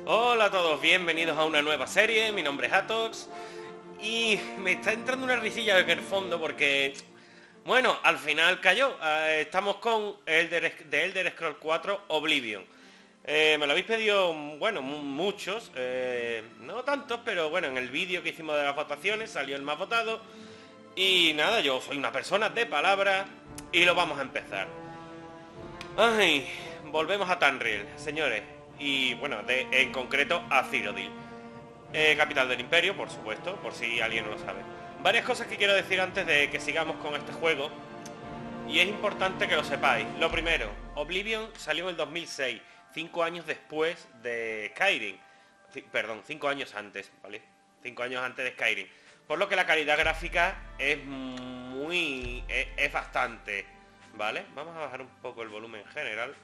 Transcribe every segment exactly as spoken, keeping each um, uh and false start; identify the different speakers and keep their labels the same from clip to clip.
Speaker 1: Hola a todos, bienvenidos a una nueva serie, mi nombre es Atox y me está entrando una risilla en el fondo porque, bueno, al final cayó. Eh, estamos con Elder, de Elder Scrolls cuatro Oblivion. Eh, me lo habéis pedido, bueno, mu- muchos, eh, no tantos, pero bueno, en el vídeo que hicimos de las votaciones salió el más votado. Y nada, yo soy una persona de palabra y lo vamos a empezar. Ay, volvemos a Tamriel, señores. Y bueno, de, en concreto a Cyrodiil. Eh, capital del Imperio, por supuesto, por si alguien no lo sabe. Varias cosas que quiero decir antes de que sigamos con este juego. Y es importante que lo sepáis. Lo primero, Oblivion salió en el dos mil seis, cinco años después de Skyrim. C- perdón, cinco años antes, ¿vale? Cinco años antes de Skyrim. Por lo que la calidad gráfica es muy... es, es bastante, ¿vale? Vamos a bajar un poco el volumen general.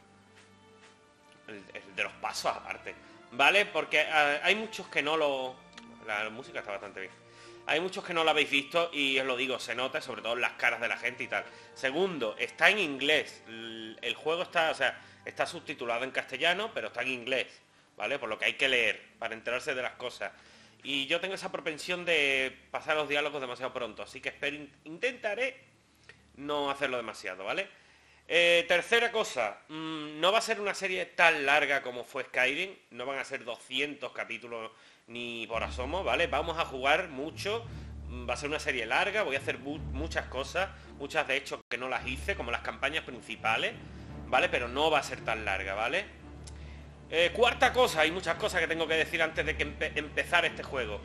Speaker 1: El, el de los pasos aparte, ¿vale? Porque uh, hay muchos que no lo... La música está bastante bien. Hay muchos que no lo habéis visto y os lo digo, se nota, sobre todo en las caras de la gente y tal. Segundo, está en inglés. El, el juego está, o sea, está subtitulado en castellano, pero está en inglés, ¿vale? Por lo que hay que leer para enterarse de las cosas. Y yo tengo esa propensión de pasar los diálogos demasiado pronto, así que espero, intentaré no hacerlo demasiado, ¿vale? Eh, tercera cosa, mmm, no va a ser una serie tan larga como fue Skyrim, no van a ser doscientos capítulos ni por asomo, ¿vale? Vamos a jugar mucho, mm, va a ser una serie larga, voy a hacer mu muchas cosas, muchas de hecho que no las hice, como las campañas principales, ¿vale? Pero no va a ser tan larga, ¿vale? Eh, cuarta cosa, hay muchas cosas que tengo que decir antes de que empe empezar este juego.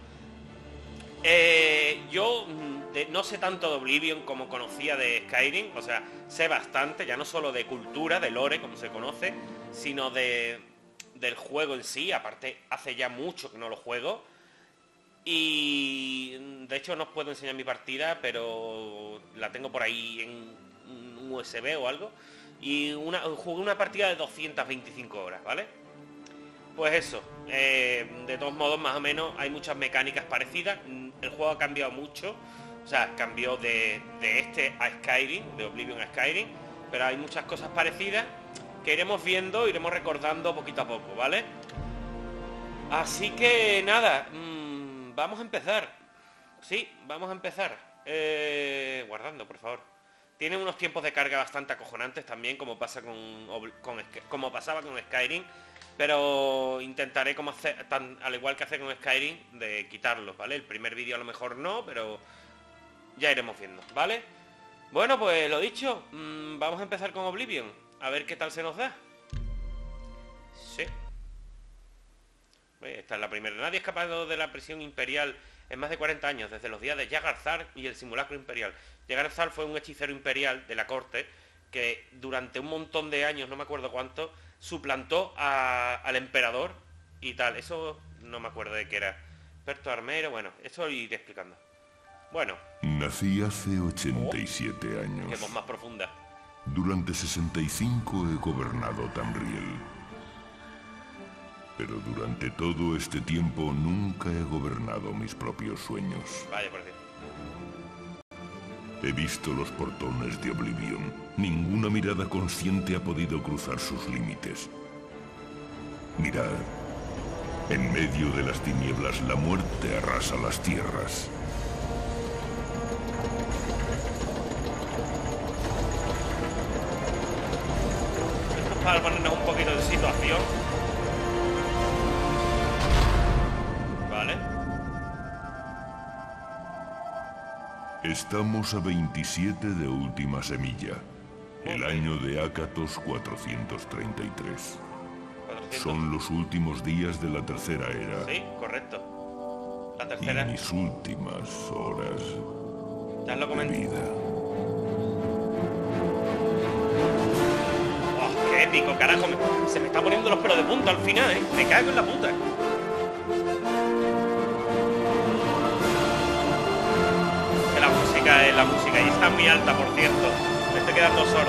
Speaker 1: Eh, yo mm, de- no sé tanto de Oblivion como conocía de Skyrim, o sea, sé bastante, ya no solo de cultura, de lore, como se conoce, sino de, del juego en sí. Aparte, hace ya mucho que no lo juego. Y mm, de hecho no os puedo enseñar mi partida, pero la tengo por ahí en un U S B o algo. Y una, jugué una partida de doscientas veinticinco horas, ¿vale? Pues eso, eh, de todos modos más o menos hay muchas mecánicas parecidas. Mm, el juego ha cambiado mucho, o sea, cambió de, de este a Skyrim, de Oblivion a Skyrim, pero hay muchas cosas parecidas que iremos viendo, iremos recordando poquito a poco, ¿vale? Así que nada, mmm, vamos a empezar. Sí, vamos a empezar. Eh, guardando, por favor. Tiene unos tiempos de carga bastante acojonantes también, como pasa con, Obl- con Sk- como pasaba con Skyrim, pero intentaré, como hacer, tan, al igual que hace con Skyrim, de quitarlos, ¿vale? El primer vídeo a lo mejor no, pero ya iremos viendo, ¿vale? Bueno, pues lo dicho, mmm, vamos a empezar con Oblivion, a ver qué tal se nos da. Sí. Oye, esta es la primera. Nadie ha escapado de la prisión imperial en más de cuarenta años, desde los días de Jagarzar y el simulacro imperial. Jagarzar fue un hechicero imperial de la corte que durante un montón de años, no me acuerdo cuánto, suplantó a- al emperador y tal. Eso no me acuerdo de qué era. Experto armero, bueno, eso lo iré explicando. Bueno,
Speaker 2: Nací hace
Speaker 1: oh,
Speaker 2: ochenta y siete
Speaker 1: qué
Speaker 2: años.
Speaker 1: voz más profunda.
Speaker 2: Durante sesenta y cinco he gobernado Tamriel. Pero durante todo este tiempo nunca he gobernado mis propios sueños.
Speaker 1: Vaya por Dios.
Speaker 2: He visto los portones de Oblivion. Ninguna mirada consciente ha podido cruzar sus límites. Mirad. En medio de las tinieblas la muerte arrasa las tierras.
Speaker 1: Esto es para ponernos un poquito de situación. Vale.
Speaker 2: Estamos a veintisiete de Última Semilla, el
Speaker 1: Ok.
Speaker 2: año de Akatos cuatrocientos treinta y tres.
Speaker 1: cuatrocientos.
Speaker 2: Son los últimos días de la Tercera Era.
Speaker 1: Sí, correcto. La
Speaker 2: Y
Speaker 1: tercera.
Speaker 2: mis últimas horas
Speaker 1: Ya os lo
Speaker 2: de
Speaker 1: comenté.
Speaker 2: vida.
Speaker 1: ¡Oh, qué épico, carajo! Me- se me está poniendo los pelos de punta al final, ¿eh? Me cago en la puta. Que la música es la música y está muy alta, por cierto. Me estoy quedando sordo.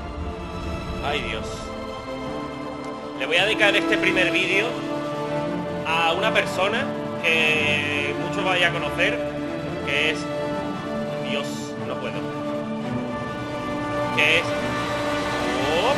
Speaker 1: Ay, Dios. Le voy a dedicar este primer vídeo a una persona que muchos vais a conocer, que es... Dios, no puedo. Que es... ¡Oh!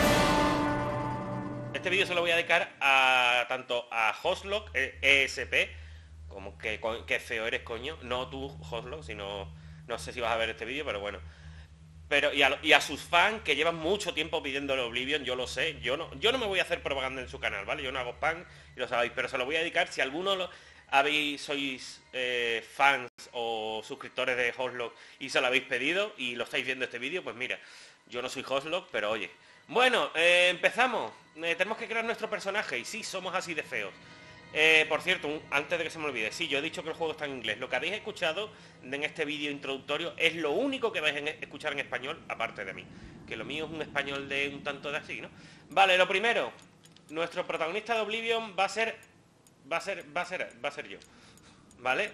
Speaker 1: Este vídeo se lo voy a dedicar a tanto a Hostlock, E S P, como que, que feo eres, coño. No tú, Hostlock, sino... No sé si vas a ver este vídeo, pero bueno. Pero y a, y a sus fans que llevan mucho tiempo pidiéndole Oblivion, yo lo sé. Yo no, yo no me voy a hacer propaganda en su canal, ¿vale? Yo no hago spam y lo sabéis, pero se lo voy a dedicar. Si alguno lo, habéis, sois eh, fans o suscriptores de Hostlock y se lo habéis pedido y lo estáis viendo este vídeo, pues mira, yo no soy Hostlock, pero oye. Bueno, eh, empezamos. Eh, tenemos que crear nuestro personaje y sí, somos así de feos. Eh, por cierto, un, antes de que se me olvide, sí, yo he dicho que el juego está en inglés. Lo que habéis escuchado en este vídeo introductorio es lo único que vais a escuchar en español, aparte de mí. Que lo mío es un español de un tanto de así, ¿no? Vale, lo primero, nuestro protagonista de Oblivion va a ser... Va a ser... Va a ser... Va a ser yo. ¿Vale?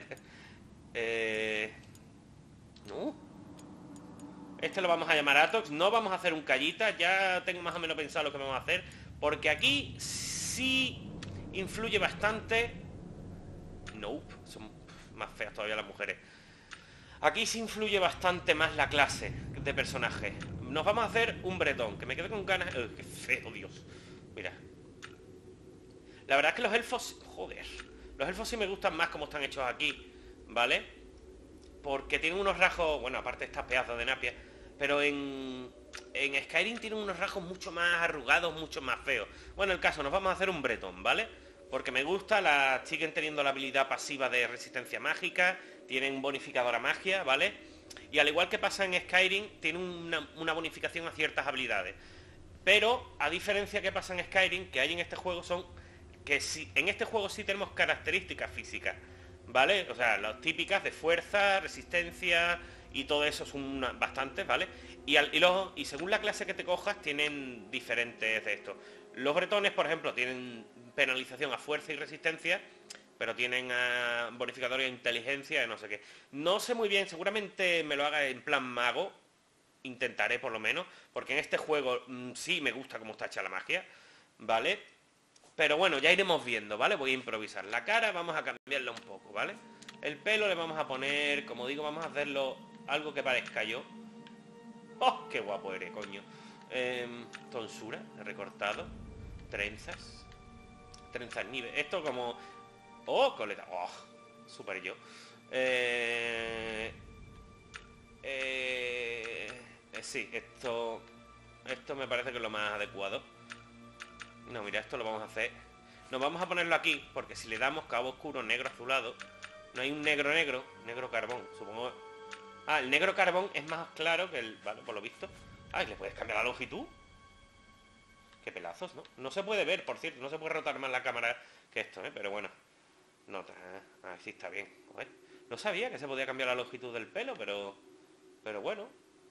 Speaker 1: Eh... No. Este lo vamos a llamar Atox. No vamos a hacer un callita. Ya tengo más o menos pensado lo que vamos a hacer. Porque aquí sí... influye bastante. Nope, son más feas todavía las mujeres. Aquí sí influye bastante más la clase de personaje. Nos vamos a hacer un bretón, que me quedo con ganas. ¡Oh, qué feo, Dios! Mira. La verdad es que los elfos... Joder. Los elfos sí me gustan más como están hechos aquí, ¿vale? Porque tienen unos rasgos... Bueno, aparte estas pedazos de napia. Pero en... En Skyrim tienen unos rasgos mucho más arrugados, mucho más feos. Bueno, el caso, nos vamos a hacer un bretón, ¿vale? Porque me gusta, la, siguen teniendo la habilidad pasiva de resistencia mágica, tienen bonificadora magia, ¿vale? Y al igual que pasa en Skyrim, tienen una, una bonificación a ciertas habilidades. Pero, a diferencia que pasa en Skyrim, que hay en este juego son... Que si, en este juego sí tenemos características físicas, ¿vale? O sea, las típicas de fuerza, resistencia... Y todo eso son bastantes, ¿vale? Y, al, y, los, y según la clase que te cojas, tienen diferentes de estos. Los bretones, por ejemplo, tienen penalización a fuerza y resistencia, pero tienen a bonificador de inteligencia y no sé qué. No sé muy bien, seguramente me lo haga en plan mago. Intentaré, por lo menos. Porque en este juego mmm, sí me gusta cómo está hecha la magia, ¿vale? Pero bueno, ya iremos viendo, ¿vale? Voy a improvisar. La cara vamos a cambiarla un poco, ¿vale? El pelo le vamos a poner, como digo, vamos a hacerlo... Algo que parezca yo. ¡Oh, qué guapo eres, coño! Eh, tonsura, recortado. Trenzas. Trenzas nivel. Esto como... ¡Oh, coleta! ¡Oh! Súper yo. Eh, eh, eh, sí, esto... Esto me parece que es lo más adecuado. No, mira, esto lo vamos a hacer... Nos vamos a ponerlo aquí, porque si le damos cabo oscuro, negro azulado... No hay un negro negro, negro carbón, supongo... Ah, el negro carbón es más claro que el... Vale, por lo visto. Ah, ¿y le puedes cambiar la longitud? Qué pelazos, ¿no? No se puede ver, por cierto. No se puede rotar más la cámara que esto, ¿eh? Pero bueno. No, ah, sí está bien. A ver. No sabía que se podía cambiar la longitud del pelo, pero... Pero bueno.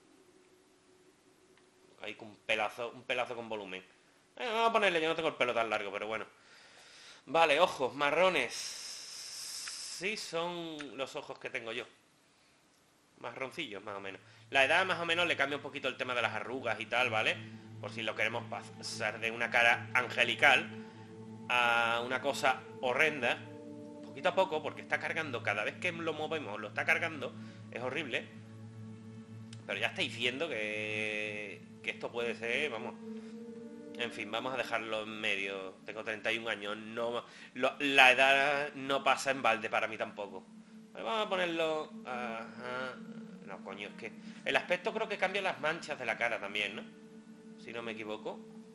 Speaker 1: Hay un pelazo, un pelazo con volumen. Eh, vamos a ponerle, yo no tengo el pelo tan largo, pero bueno. Vale, ojos marrones. Sí, son los ojos que tengo yo. Marroncillos, más o menos. La edad, más o menos, le cambia un poquito el tema de las arrugas y tal, ¿vale? Por si lo queremos pasar de una cara angelical a una cosa horrenda. Poquito a poco, porque está cargando. Cada vez que lo movemos, lo está cargando. Es horrible. Pero ya estáis viendo que... Que esto puede ser, vamos... En fin, vamos a dejarlo en medio. Tengo treinta y un años. No, lo, la edad no pasa en balde para mí tampoco. Vamos a ponerlo... Ajá. No, coño, es que... El aspecto creo que cambia las manchas de la cara también, ¿no? Si no me equivoco.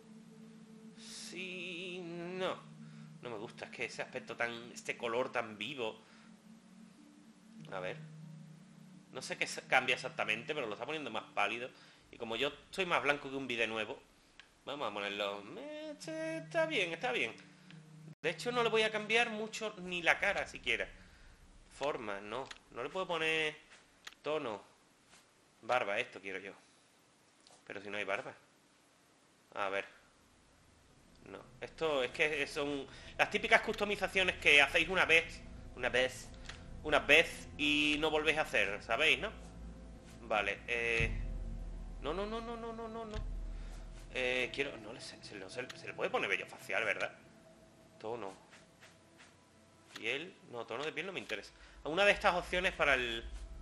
Speaker 1: Sí... No. No me gusta, es que ese aspecto tan... Este color tan vivo. A ver. No sé qué cambia exactamente, pero lo está poniendo más pálido. Y como yo soy más blanco que un vídeo nuevo... Vamos a ponerlo... Está bien, está bien. De hecho, no le voy a cambiar mucho ni la cara siquiera. Forma, no. No le puedo poner tono. Barba, esto quiero yo. Pero si no hay barba. A ver. No. Esto es que son las típicas customizaciones que hacéis una vez. Una vez. Una vez y no volvéis a hacer, ¿sabéis, no? Vale, eh... No, no, no, no, no, no, no, no. Eh, quiero... No, se, se, se, se le puede poner vello facial, ¿verdad? Tono. Piel... No, tono de piel no me interesa. Una de estas opciones para el...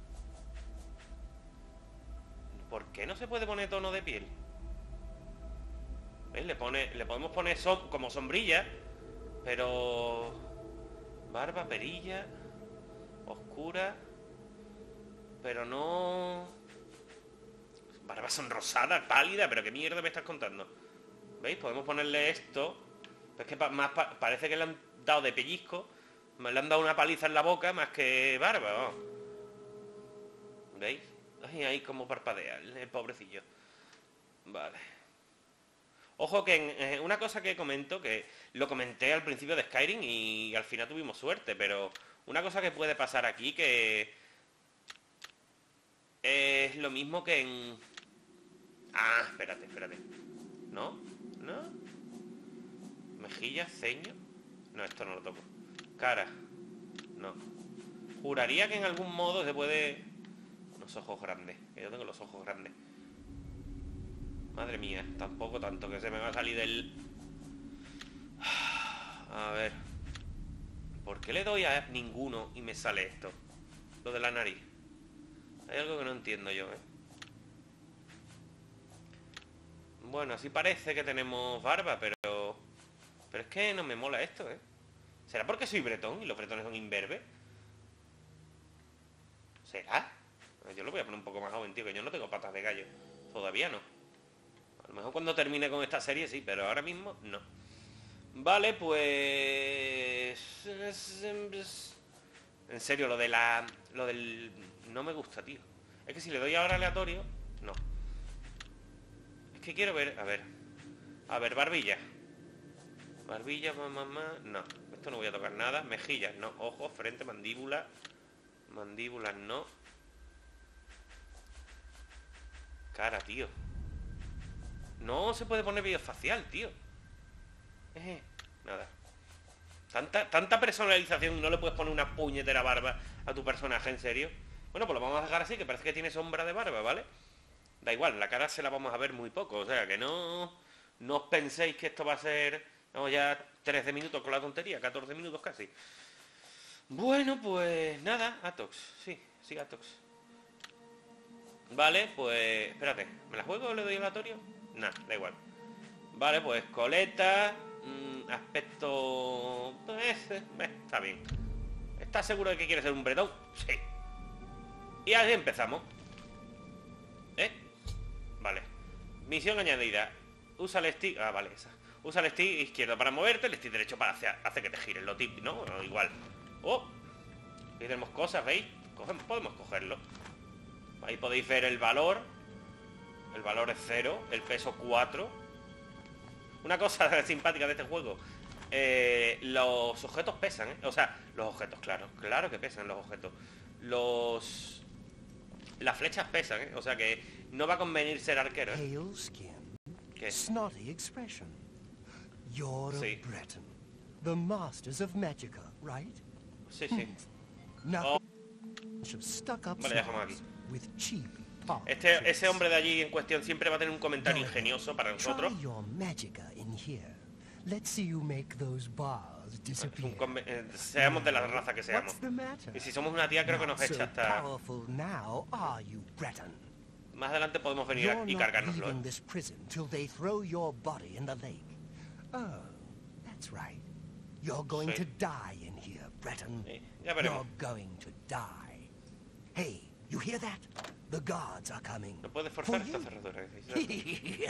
Speaker 1: ¿Por qué no se puede poner tono de piel? ¿Ves? Le, pone, le podemos poner som como sombrilla, pero... Barba, perilla... Oscura... Pero no... Barba sonrosada, pálida, pero qué mierda me estás contando. ¿Veis? Podemos ponerle esto. Es que pa más pa parece que le han dado de pellizco. Le han dado una paliza en la boca más que barba, vamos. ¿Veis? Ay, ahí como parpadea el, el pobrecillo. Vale. Ojo que en, eh, una cosa que comento, que lo comenté al principio de Skyrim y al final tuvimos suerte, pero una cosa que puede pasar aquí que es lo mismo que en... Ah, espérate, espérate. ¿No? ¿No? Mejillas, ceño. No, esto no lo toco. Cara. No. Juraría que en algún modo se puede... Unos ojos grandes. Que yo tengo los ojos grandes. Madre mía, tampoco tanto que se me va a salir del... A ver. ¿Por qué le doy a ninguno y me sale esto? Lo de la nariz. Hay algo que no entiendo yo, ¿eh? Bueno, así parece que tenemos barba, pero... Pero es que no me mola esto, ¿eh? ¿Será porque soy bretón y los bretones son imberbes? ¿Será? Yo lo voy a poner un poco más joven, tío, que yo no tengo patas de gallo. Todavía no. A lo mejor cuando termine con esta serie sí, pero ahora mismo no. Vale, pues... En serio, lo de la... Lo del... No me gusta, tío. Es que si le doy ahora aleatorio... No. Es que quiero ver... A ver. A ver, barbilla. Barbilla, mamá, mamá... No. Esto no voy a tocar nada. Mejillas, no. Ojos, frente, mandíbula. Mandíbulas, no. Cara, tío. No se puede poner biofacial, tío. Eh, nada. Tanta, tanta personalización. No le puedes poner una puñetera barba a tu personaje, ¿en serio? Bueno, pues lo vamos a dejar así, que parece que tiene sombra de barba, ¿vale? Da igual, la cara se la vamos a ver muy poco. O sea, que no... No os penséis que esto va a ser... Vamos ya trece minutos con la tontería. catorce minutos casi. Bueno, pues nada, Atox. Sí, sí, Atox. Vale, pues... Espérate, ¿me la juego o le doy aleatorio? Nah, da igual. Vale, pues coleta... Mmm, aspecto... Eh, eh, está bien. ¿Estás seguro de que quieres ser un bretón? Sí. Y así empezamos. ¿Eh? Vale. Misión añadida. Usa el stick... Ah, vale, esa. Usa el stick izquierdo para moverte, el stick derecho para hacer, hace que te gires. Lo típico, ¿no? Bueno, igual. Oh. Aquí tenemos cosas, ¿veis? Cogemos, podemos cogerlo. Ahí podéis ver el valor. El valor es cero. El peso cuatro. Una cosa simpática de este juego. Eh, los objetos pesan, ¿eh? O sea, los objetos, claro. Claro que pesan los objetos. Los... Las flechas pesan, ¿eh? O sea que no va a convenir ser arquero, ¿eh? ¿Qué?
Speaker 3: Snotty expression. You're
Speaker 1: Sí.
Speaker 3: a Breton. The masters of Magica, right?
Speaker 1: Sí, sí.
Speaker 3: Now, stuck up
Speaker 1: Vale, dejamos aquí.
Speaker 3: with cheap parts.
Speaker 1: Este, ese hombre de allí en cuestión siempre va a tener un comentario ingenioso para nosotros.
Speaker 3: Try your Magica in here. Let's see you make those bars
Speaker 1: Es
Speaker 3: disappear.
Speaker 1: un conven- eh, seamos de la raza que seamos.
Speaker 3: What's the matter?
Speaker 1: Y si somos una tía creo que nos
Speaker 3: Not so
Speaker 1: echa hasta...
Speaker 3: powerful now, are you, Breton?
Speaker 1: Más adelante podemos venir
Speaker 3: You're
Speaker 1: y
Speaker 3: not
Speaker 1: cargárnoslo,
Speaker 3: leaving
Speaker 1: ¿eh?
Speaker 3: this prison till they throw your body in the lake. Oh, that's right. You're going
Speaker 1: Sí.
Speaker 3: to die in here, Breton.
Speaker 1: Sí, ya veremos.
Speaker 3: You're going to die. Hey, you hear that? The guards are coming.
Speaker 1: No puedes forzar
Speaker 3: For
Speaker 1: esta
Speaker 3: you.
Speaker 1: cerradura. Dice.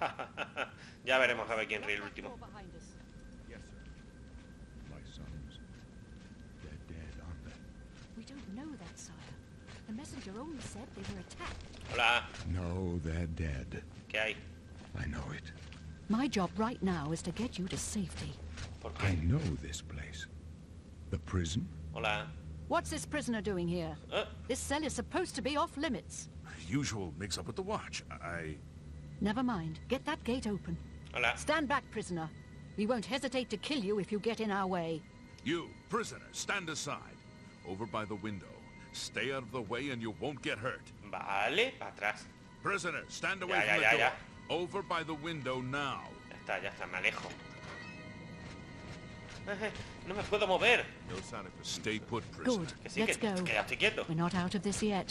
Speaker 1: Ya veremos a ver quién ríe el último.
Speaker 2: Yes, sir. My sons, they're dead, aren't they?
Speaker 4: We don't know that, sire. The messenger only said they were attacked.
Speaker 1: Hola,
Speaker 2: No, they're dead.
Speaker 1: ¿qué hay?
Speaker 2: I know it.
Speaker 4: My job right now is to get you to safety.
Speaker 1: ¿Por
Speaker 2: I
Speaker 1: qué?
Speaker 2: know this place. The prison?
Speaker 1: Hola.
Speaker 4: What's this prisoner doing here?
Speaker 1: Eh,
Speaker 4: This cell is supposed to be off limits.
Speaker 5: Usual mix-up with the watch. I...
Speaker 4: Never mind. Get that gate open.
Speaker 1: hola.
Speaker 4: Stand back, prisoner. We won't hesitate to kill you if you get in our way.
Speaker 5: You, prisoner, stand aside. Over by the window. Stay out of the way and you won't get hurt.
Speaker 1: Vale, para atrás.
Speaker 5: Prisoner, stand away
Speaker 1: Ya, ya,
Speaker 5: from
Speaker 1: ya,
Speaker 5: the door.
Speaker 1: ya.
Speaker 5: Over by the window now.
Speaker 1: Ya está, ya está, me alejo. No me puedo mover.
Speaker 5: Stay put, prisoner.
Speaker 4: Good.
Speaker 1: Que sí, que,
Speaker 4: Let's go.
Speaker 1: que ya estoy quieto.
Speaker 4: We're not out of this yet.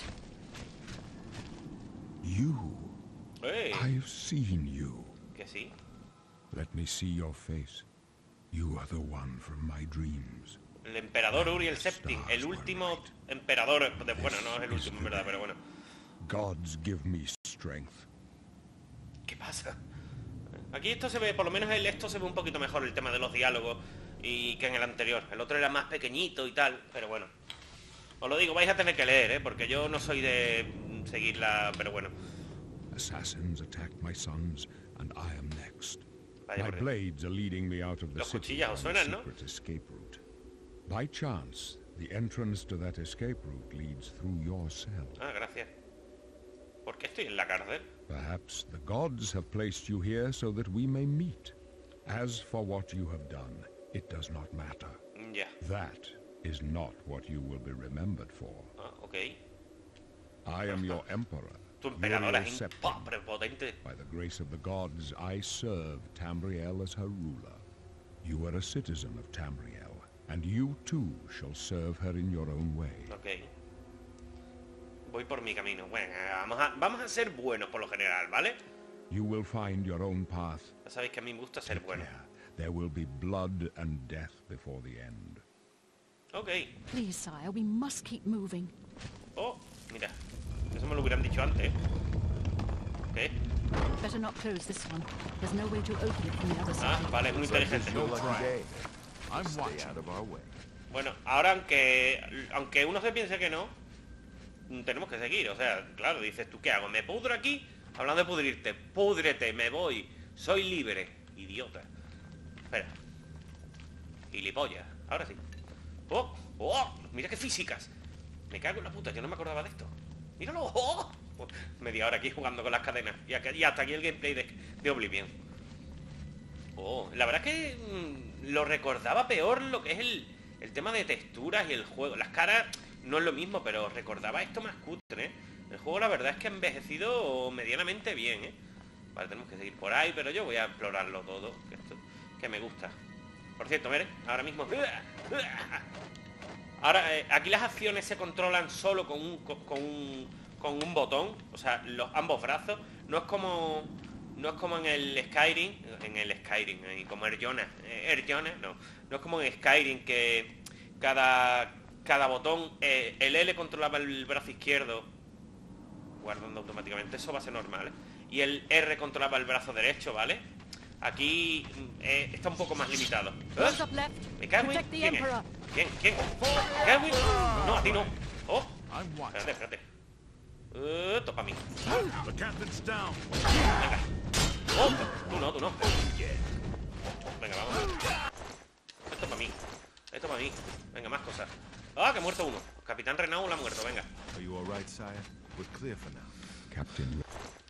Speaker 6: You.
Speaker 1: Ey,
Speaker 6: I've seen you.
Speaker 1: que sí.
Speaker 6: Let me see your face. You are the one from my dreams.
Speaker 1: El emperador Uriel Septim, el último emperador... De, bueno, no es el último, en verdad, pero bueno.
Speaker 6: Gods give me strength.
Speaker 1: ¿Qué pasa? Aquí esto se ve, por lo menos el esto se ve un poquito mejor, el tema de los diálogos, y que en el anterior. El otro era más pequeñito y tal, pero bueno. Os lo digo, vais a tener que leer, ¿eh? Porque yo no soy de seguirla, pero bueno.
Speaker 6: Assassins attacked my sons, and I am next.
Speaker 1: Vaya,
Speaker 6: My
Speaker 1: porque-
Speaker 6: blades are leading me out of the
Speaker 1: Los
Speaker 6: city
Speaker 1: cuchillas os
Speaker 6: on a
Speaker 1: suenan, ¿no?
Speaker 6: secret escape route. By chance, the entrance to that escape route leads through your cell.
Speaker 1: Ah, gracias. ¿Por qué estoy en la cárcel?
Speaker 6: Perhaps the gods have placed you here so that we may meet. As for what you have done, it does not matter.
Speaker 1: Mm, Ya.
Speaker 6: That is not what you will be remembered for.
Speaker 1: Ah, ok.
Speaker 6: I am your emperor,
Speaker 1: Tu emperadora
Speaker 6: Uriel
Speaker 1: es
Speaker 6: Septim.
Speaker 1: impa- prepotente.
Speaker 6: By the grace of the gods, I serve Tamriel as her ruler. You are a citizen of Tamriel, and you too shall serve her in your own way.
Speaker 1: Ok. Voy por mi camino. Bueno, vamos a, vamos a ser buenos por lo general, ¿vale?
Speaker 6: You will find your own path.
Speaker 1: Ya sabéis que a mí me gusta ser bueno.
Speaker 6: Yeah, there will be blood and death before the end.
Speaker 1: Ok.
Speaker 4: Please, sire, we must keep moving.
Speaker 1: Oh, mira. Eso me lo hubieran dicho antes. ¿Qué?
Speaker 4: Better not close this one. There's no way to open it from the other
Speaker 1: Ah,
Speaker 4: side.
Speaker 1: vale, es muy inteligente.
Speaker 5: You'll try. I'm
Speaker 7: Stay
Speaker 5: watching.
Speaker 7: out of our way.
Speaker 1: Bueno, ahora aunque aunque uno se piense que no, mm, tenemos que seguir. O sea, claro, dices tú, ¿qué hago? ¿Me pudro aquí? Hablando de pudrirte, púdrete, me voy. Soy libre, idiota. Espera. Gilipollas, ahora sí. ¡Oh! ¡Oh! Mira qué físicas. Me cago en la puta, yo no me acordaba de esto. ¡Míralo! ¡Oh! Media hora aquí jugando con las cadenas. Y, acá- y hasta aquí el gameplay de, de Oblivion. Oh, la verdad es que mm, lo recordaba peor lo que es el, el tema de texturas y el juego. Las caras no es lo mismo, pero recordaba esto más cutre, ¿eh? El juego la verdad es que ha envejecido medianamente bien, ¿eh? Vale, tenemos que seguir por ahí, pero yo voy a explorarlo todo, que, esto, que me gusta. Por cierto, mire, ahora mismo... Ahora, eh, aquí las acciones se controlan solo con un, con, con un, con un botón, o sea, los, ambos brazos. No es como... No es como en el Skyrim, en el Skyrim, eh, como Erjona, eh, Erjona, no. No es como en Skyrim que cada, cada botón, eh, el L controlaba el brazo izquierdo, guardando automáticamente, eso va a ser normal, ¿eh? Y el R controlaba el brazo derecho, ¿vale? Aquí eh, está un poco más limitado.
Speaker 4: Close up left.
Speaker 1: ¿Me cago en?
Speaker 4: Protect the
Speaker 1: ¿Quién es?
Speaker 4: Emperor.
Speaker 1: ¿Quién? ¿Quién? ¿Me cago en? No, a ti no. Oh,
Speaker 5: I'm watching.
Speaker 1: espérate, espérate. Uh, topa a mí.
Speaker 5: The captain's down.
Speaker 1: Venga. Oh, tú no, tú no. Venga, vamos. Esto para mí. Esto para mí. Venga, más cosas. Ah, que ha muerto uno. Capitán Renault ha muerto, venga.
Speaker 7: Are you all right, sire? We're clear for now.
Speaker 6: Captain,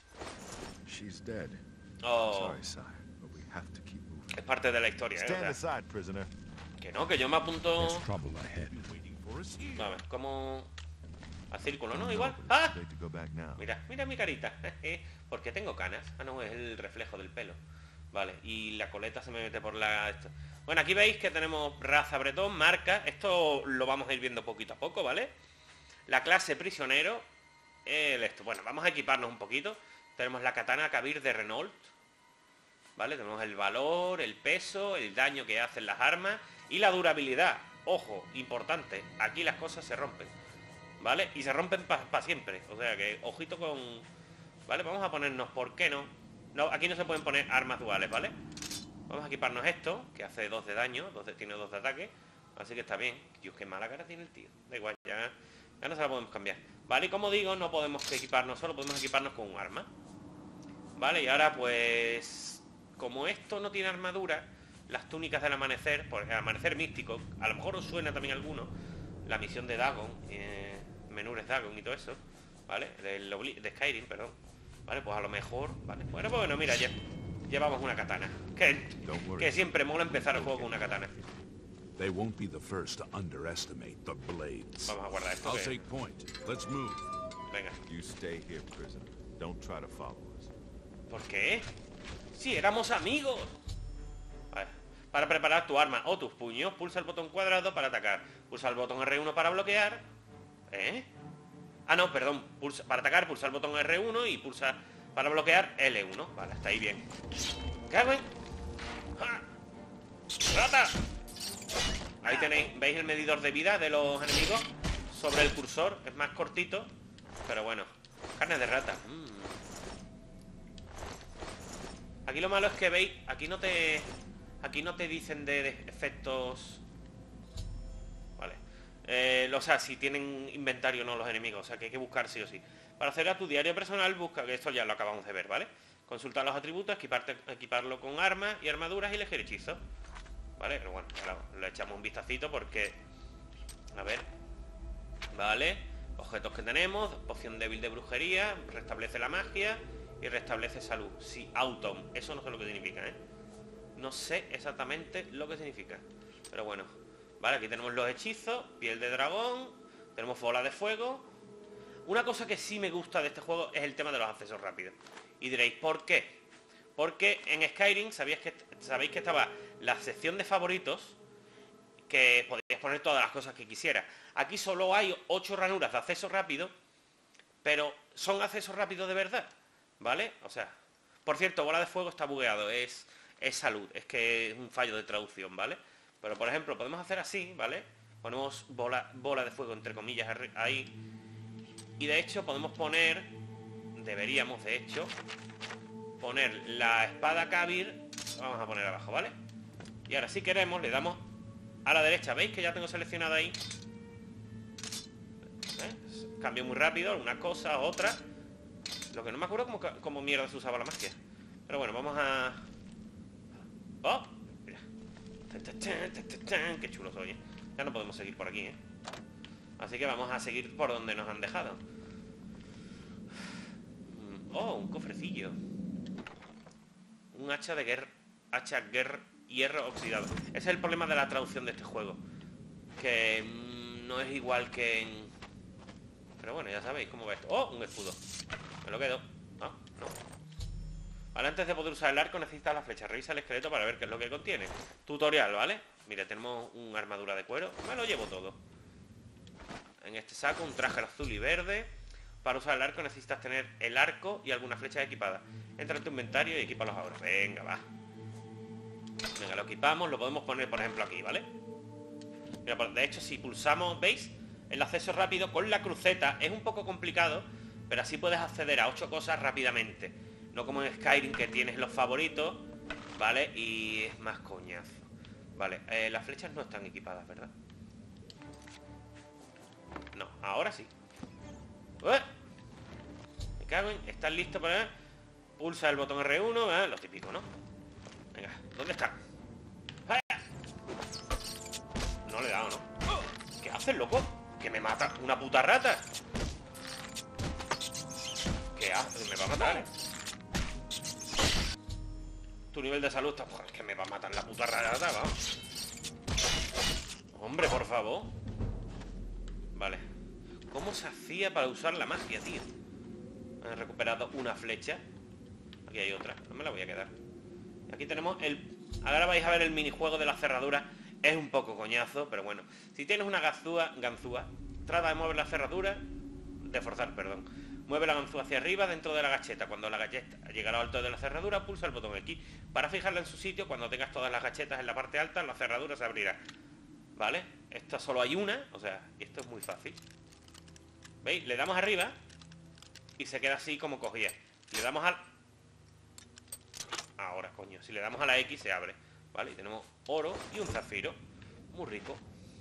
Speaker 7: She's dead.
Speaker 1: Oh,
Speaker 7: Sorry, sire, but we have to keep moving.
Speaker 1: es parte de la historia, ¿eh?
Speaker 7: Stand
Speaker 1: O sea,
Speaker 7: aside, prisoner.
Speaker 1: que no, que yo me apunto...
Speaker 6: there's trouble ahead.
Speaker 5: Waiting for us here.
Speaker 1: A ver, como... Al círculo, ¿no?
Speaker 7: No,
Speaker 1: Igual.
Speaker 7: but it's
Speaker 1: ¡Ah!
Speaker 7: too late to go back now.
Speaker 1: Mira, mira mi carita. Porque tengo canas. Ah, no, es el reflejo del pelo. Vale, y la coleta se me mete por la... esto. Bueno, aquí veis que tenemos raza bretón, marca. Esto lo vamos a ir viendo poquito a poco, ¿vale? La clase prisionero. El esto. Bueno, vamos a equiparnos un poquito. Tenemos la katana Kabir de Renault. ¿Vale? Tenemos el valor, el peso, el daño que hacen las armas y la durabilidad. Ojo, importante. Aquí las cosas se rompen. ¿Vale? Y se rompen para pa siempre. O sea que, ojito con... ¿Vale? Vamos a ponernos, ¿por qué no? No, aquí no se pueden poner armas duales, ¿vale? Vamos a equiparnos esto, que hace dos de daño, dos de, tiene dos de ataque. Así que está bien. Dios, qué mala cara tiene el tío. Da igual, ya, ya no se la podemos cambiar. ¿Vale? Y como digo, no podemos equiparnos solo, podemos equiparnos con un arma. ¿Vale? Y ahora, pues... Como esto no tiene armadura, las túnicas del amanecer, por el amanecer místico, a lo mejor os suena también alguno, la misión de Dagon, eh, Menures Dagon y todo eso, ¿vale? Del Obli- de Skyrim, perdón. Vale, pues a lo mejor, ¿vale? Bueno, pues bueno, mira, ya llevamos una katana. Que,
Speaker 7: Don't worry.
Speaker 1: que siempre mola empezar el juego con una katana.
Speaker 5: They won't be the first to underestimate the blades.
Speaker 1: Vamos a guardar esto.
Speaker 5: I'll
Speaker 1: Que,
Speaker 5: take point. Let's move.
Speaker 1: venga.
Speaker 7: You stay here, prisoner. Don't try to follow us.
Speaker 1: ¿Por qué? Si éramos amigos. Vale. para preparar tu arma o tus puños. Pulsa el botón cuadrado para atacar. Pulsa el botón R uno para bloquear. ¿Eh? Ah, no, perdón. Pulsa, para atacar, pulsa el botón R uno y pulsa para bloquear L uno. Vale, está ahí bien. ¿Qué, güey? ¡Ah! ¡Rata! Ahí tenéis, ¿veis el medidor de vida de los enemigos? Sobre el cursor, es más cortito. Pero bueno, carne de rata. mm. Aquí lo malo es que veis, aquí no te... Aquí no te dicen de, de efectos... Vale. Eh, o sea, si tienen inventario o no los enemigos. O sea, que hay que buscar sí o sí. Para hacer a tu diario personal, busca... Que esto ya lo acabamos de ver, ¿vale? Consultar los atributos, equiparte, equiparlo con armas y armaduras y elegir hechizos. ¿Vale? Pero bueno, claro, le echamos un vistacito porque... A ver... Vale... Objetos que tenemos... Poción débil de brujería... Restablece la magia... Y restablece salud. Sí, autumn. Eso no sé lo que significa, ¿eh? No sé exactamente lo que significa. Pero bueno. Vale, aquí tenemos los hechizos. Piel de dragón. Tenemos bola de fuego. Una cosa que sí me gusta de este juego es el tema de los accesos rápidos. Y diréis, ¿por qué? Porque en Skyrim sabíais que, sabéis que estaba la sección de favoritos, que podías poner todas las cosas que quisieras. Aquí solo hay ocho ranuras de acceso rápido, pero son accesos rápidos de verdad, ¿vale? O sea, por cierto, bola de fuego está bugueado, es, es salud, es que es un fallo de traducción, ¿vale? Pero por ejemplo, podemos hacer así, ¿vale? Ponemos bola, bola de fuego entre comillas ahí. Y de hecho podemos poner, deberíamos de hecho, poner la espada Kabir, vamos a poner abajo, ¿vale? Y ahora si queremos le damos a la derecha, ¿veis que ya tengo seleccionada ahí? ¿Eh? Cambio muy rápido, algunas cosas, otras. Lo que no me acuerdo cómo, cómo mierda se usaba la magia. Pero bueno, vamos a... ¡Oh! Mira. ¡Qué chulo soy! ¿eh? Ya no podemos seguir por aquí, ¿eh? Así que vamos a seguir por donde nos han dejado. ¡Oh! Un cofrecillo. Un hacha de guerra... Hacha guerra... Hierro oxidado. Ese es el problema de la traducción de este juego. Que mmm, no es igual que en... Pero bueno, ya sabéis cómo va esto. ¡Oh! Un escudo. Me lo quedo. No, no. Vale, antes de poder usar el arco necesitas la flecha. Revisa el esqueleto para ver qué es lo que contiene. Tutorial, ¿vale? Mira, tenemos una armadura de cuero. Me lo llevo todo. En este saco un traje azul y verde. Para usar el arco necesitas tener el arco y algunas flechas equipadas. Entra en tu inventario y equípalos ahora. Venga, va. Venga, lo equipamos. Lo podemos poner, por ejemplo, aquí, ¿vale? Mira, de hecho, si pulsamos, ¿veis? El acceso rápido con la cruceta es un poco complicado, pero así puedes acceder a ocho cosas rápidamente. No como en Skyrim, que tienes los favoritos, ¿vale? Y es más coñazo. Vale, eh, las flechas no están equipadas, ¿verdad? No, ahora sí. ¡Eh! Me cago en... ¿Estás listo para...? Pulsa el botón R uno, ¿eh? Lo típico, ¿no? Venga, ¿dónde está? ¡Eh! No le he dado, ¿no? ¿Qué haces, loco? Que me mata una puta rata. ¿Qué hace? Me va a matar, ¿eh? Tu nivel de salud está... Joder, que me va a matar la puta rata, vamos. Hombre, por favor. Vale. ¿Cómo se hacía para usar la magia, tío? He recuperado una flecha. Aquí hay otra. No me la voy a quedar. Aquí tenemos el... Ahora vais a ver el minijuego de la cerradura. Es un poco coñazo, pero bueno. Si tienes una ganzúa, ganzúa, trata de mover la cerradura, de forzar, perdón. Mueve la ganzúa hacia arriba dentro de la gacheta. Cuando la gacheta llega a lo alto de la cerradura, pulsa el botón X. Para fijarla en su sitio, cuando tengas todas las gachetas en la parte alta, la cerradura se abrirá. ¿Vale? Esta solo hay una, o sea, esto es muy fácil. ¿Veis? Le damos arriba y se queda así como cogía. Le damos al... Ahora, coño. Si le damos a la X, se abre. ¿Vale? Y tenemos oro y un zafiro. Muy rico.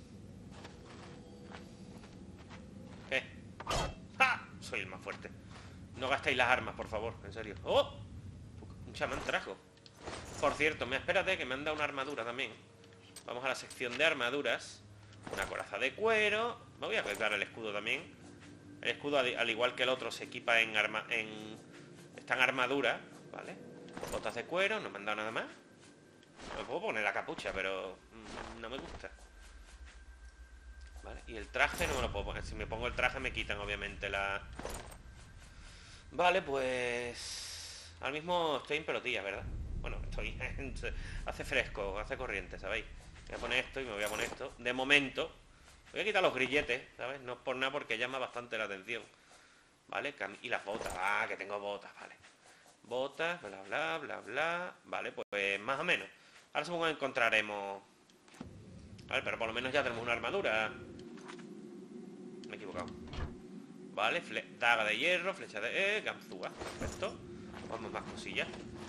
Speaker 1: ¿Qué? ¡Ja! Soy el más fuerte. No gastéis las armas, por favor. En serio. ¡Oh! Un chamán trajo. Por cierto, me espérate que me han dado una armadura también. Vamos a la sección de armaduras. Una coraza de cuero. Me voy a equipar el escudo también. El escudo, al igual que el otro, se equipa en arma... en... Está en armadura, ¿vale? Botas de cuero, no me han dado nada más. Me puedo poner la capucha, pero mmm, no me gusta. Vale, y el traje no me lo puedo poner. Si me pongo el traje me quitan, obviamente, la... Vale, pues... Ahora mismo estoy en pelotillas, ¿verdad? Bueno, estoy... hace fresco, hace corriente, ¿sabéis? Voy a poner esto y me voy a poner esto. De momento, voy a quitar los grilletes, ¿sabes? No es por nada porque llama bastante la atención. ¿Vale? Y las botas. Ah, que tengo botas, vale. Botas, bla, bla, bla, bla. Vale, pues más o menos. Ahora supongo que encontraremos... Vale, pero por lo menos ya tenemos una armadura. Me he equivocado. Vale, daga de hierro, flecha de... Eh, ganzúa, perfecto. Vamos más cosillas.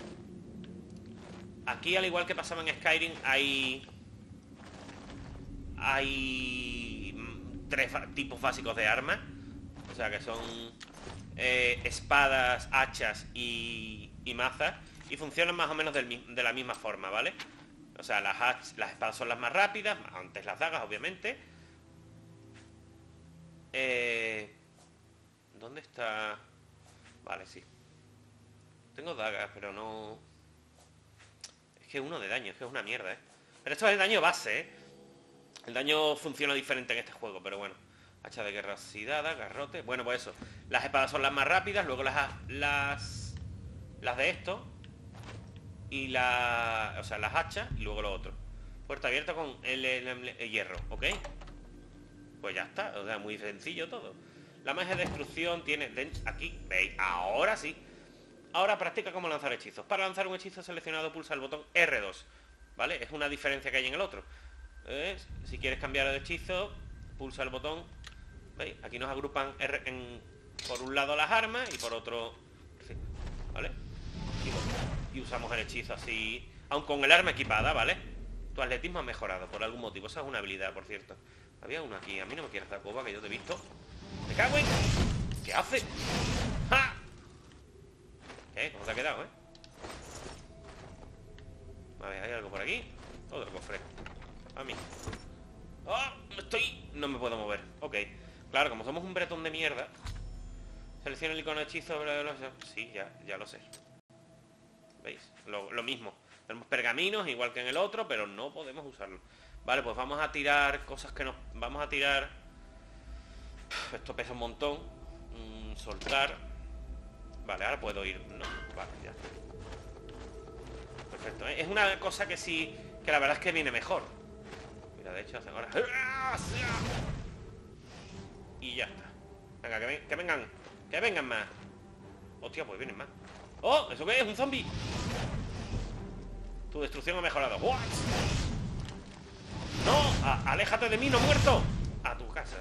Speaker 1: Aquí, al igual que pasaba en Skyrim, hay... Hay... Tres tipos básicos de armas. O sea, que son... Eh, espadas, hachas y, y mazas. Y funcionan más o menos del, de la misma forma, ¿vale? O sea, las, hach, las espadas son las más rápidas. Antes las dagas, obviamente. Eh... ¿Dónde está? Vale, sí. Tengo dagas, pero no... Es que uno de daño, es que es una mierda, ¿eh? Pero esto es el daño base, ¿eh? El daño funciona diferente en este juego, pero bueno. Hacha de guerra oxidada, garrote... Bueno, pues eso. Las espadas son las más rápidas, luego las... Las, las de esto. Y la... O sea, las hachas y luego lo otro. Puerta abierta con el, el, el, el hierro, ¿ok? Pues ya está, o sea, muy sencillo todo. La magia de destrucción tiene... De, aquí, ¿veis? Ahora sí. Ahora practica cómo lanzar hechizos. Para lanzar un hechizo seleccionado pulsa el botón erre dos. ¿Vale? Es una diferencia que hay en el otro. ¿Ves? Si quieres cambiar el hechizo, pulsa el botón. ¿Veis? Aquí nos agrupan R en, por un lado las armas y por otro... Sí, ¿vale? Y, y usamos el hechizo así... Aun con el arma equipada, ¿vale? Tu atletismo ha mejorado por algún motivo. Esa es una habilidad, por cierto. Había uno aquí. A mí no me quieres dar coba, que yo te he visto. ¡Me cago en! ¿Qué hace? ¡Ja! ¿Eh? ¿Cómo te ha quedado, eh? A ver, ¿hay algo por aquí? Otro cofre. A mí. ¡Oh! Estoy... No me puedo mover. Ok. Claro, como somos un bretón de mierda. Selecciona el icono de hechizo. Bla, bla, bla. Sí, ya, ya lo sé. ¿Veis? Lo, lo mismo. Tenemos pergaminos, igual que en el otro, pero no podemos usarlo. Vale, pues vamos a tirar cosas que nos... Vamos a tirar... Esto pesa un montón. Mm, soltar. Vale, ahora puedo ir. No, vale, ya. Perfecto. Es una cosa que sí... Que la verdad es que viene mejor. Mira, de hecho hacen ahora... Y ya está. Venga, que, ven, que vengan. Que vengan más. Hostia, pues vienen más. ¡Oh! ¿Eso qué es? ¡Un zombie! Tu destrucción ha mejorado. ¿What? ¡No! A ¡Aléjate de mí, no muerto! A tu casa.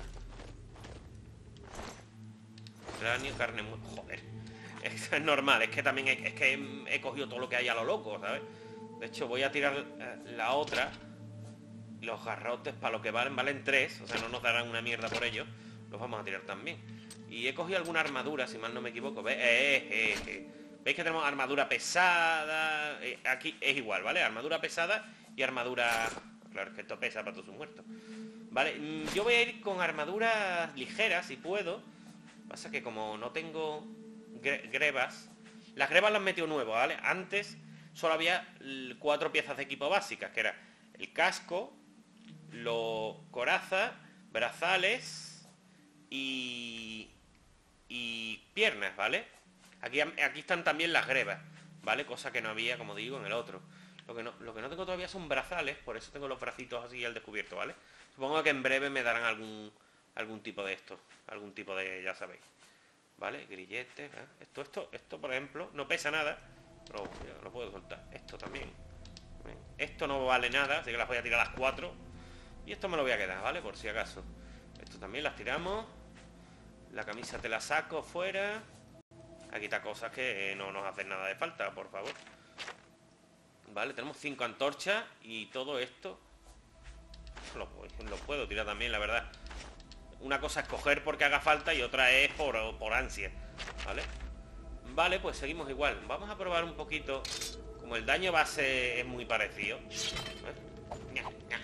Speaker 1: Cráneo, carne... Joder. Es normal, es que también he, es que he, he cogido todo lo que hay a lo loco, ¿sabes? De hecho, voy a tirar eh, la otra. Los garrotes, para lo que valen, valen tres. O sea, no nos darán una mierda por ello. Los vamos a tirar también. Y he cogido alguna armadura, si mal no me equivoco. ¿Veis? Eh, eh, eh. ¿Veis que tenemos armadura pesada? Eh, aquí es igual, ¿vale? Armadura pesada y armadura... Claro, es que esto pesa para todos sus muertos. Vale, yo voy a ir con armaduras ligeras, si puedo. Pasa que como no tengo gre grebas... Las grebas las han metido nuevo, ¿vale? Antes solo había cuatro piezas de equipo básicas, que era el casco, los corazas, brazales y... y piernas, ¿vale? Aquí, aquí están también las grebas, ¿vale? Cosa que no había, como digo, en el otro. Lo que, no, lo que no tengo todavía son brazales, por eso tengo los bracitos así al descubierto, ¿vale? Supongo que en breve me darán algún algún tipo de esto, algún tipo de, ya sabéis. ¿Vale? Grilletes, ¿eh? Esto, esto, esto, por ejemplo, no pesa nada, pero ya lo puedo soltar. Esto también. ¿Ven? Esto no vale nada, así que las voy a tirar a las cuatro. Y esto me lo voy a quedar, ¿vale? Por si acaso. Esto también las tiramos. La camisa te la saco fuera. Aquí está cosas que no nos hacen nada de falta, por favor. Vale, tenemos cinco antorchas y todo esto lo, lo puedo tirar también, la verdad. Una cosa es coger porque haga falta y otra es por, por ansia, ¿vale? Vale, pues seguimos igual. Vamos a probar un poquito. Como el daño base es muy parecido, ¿eh?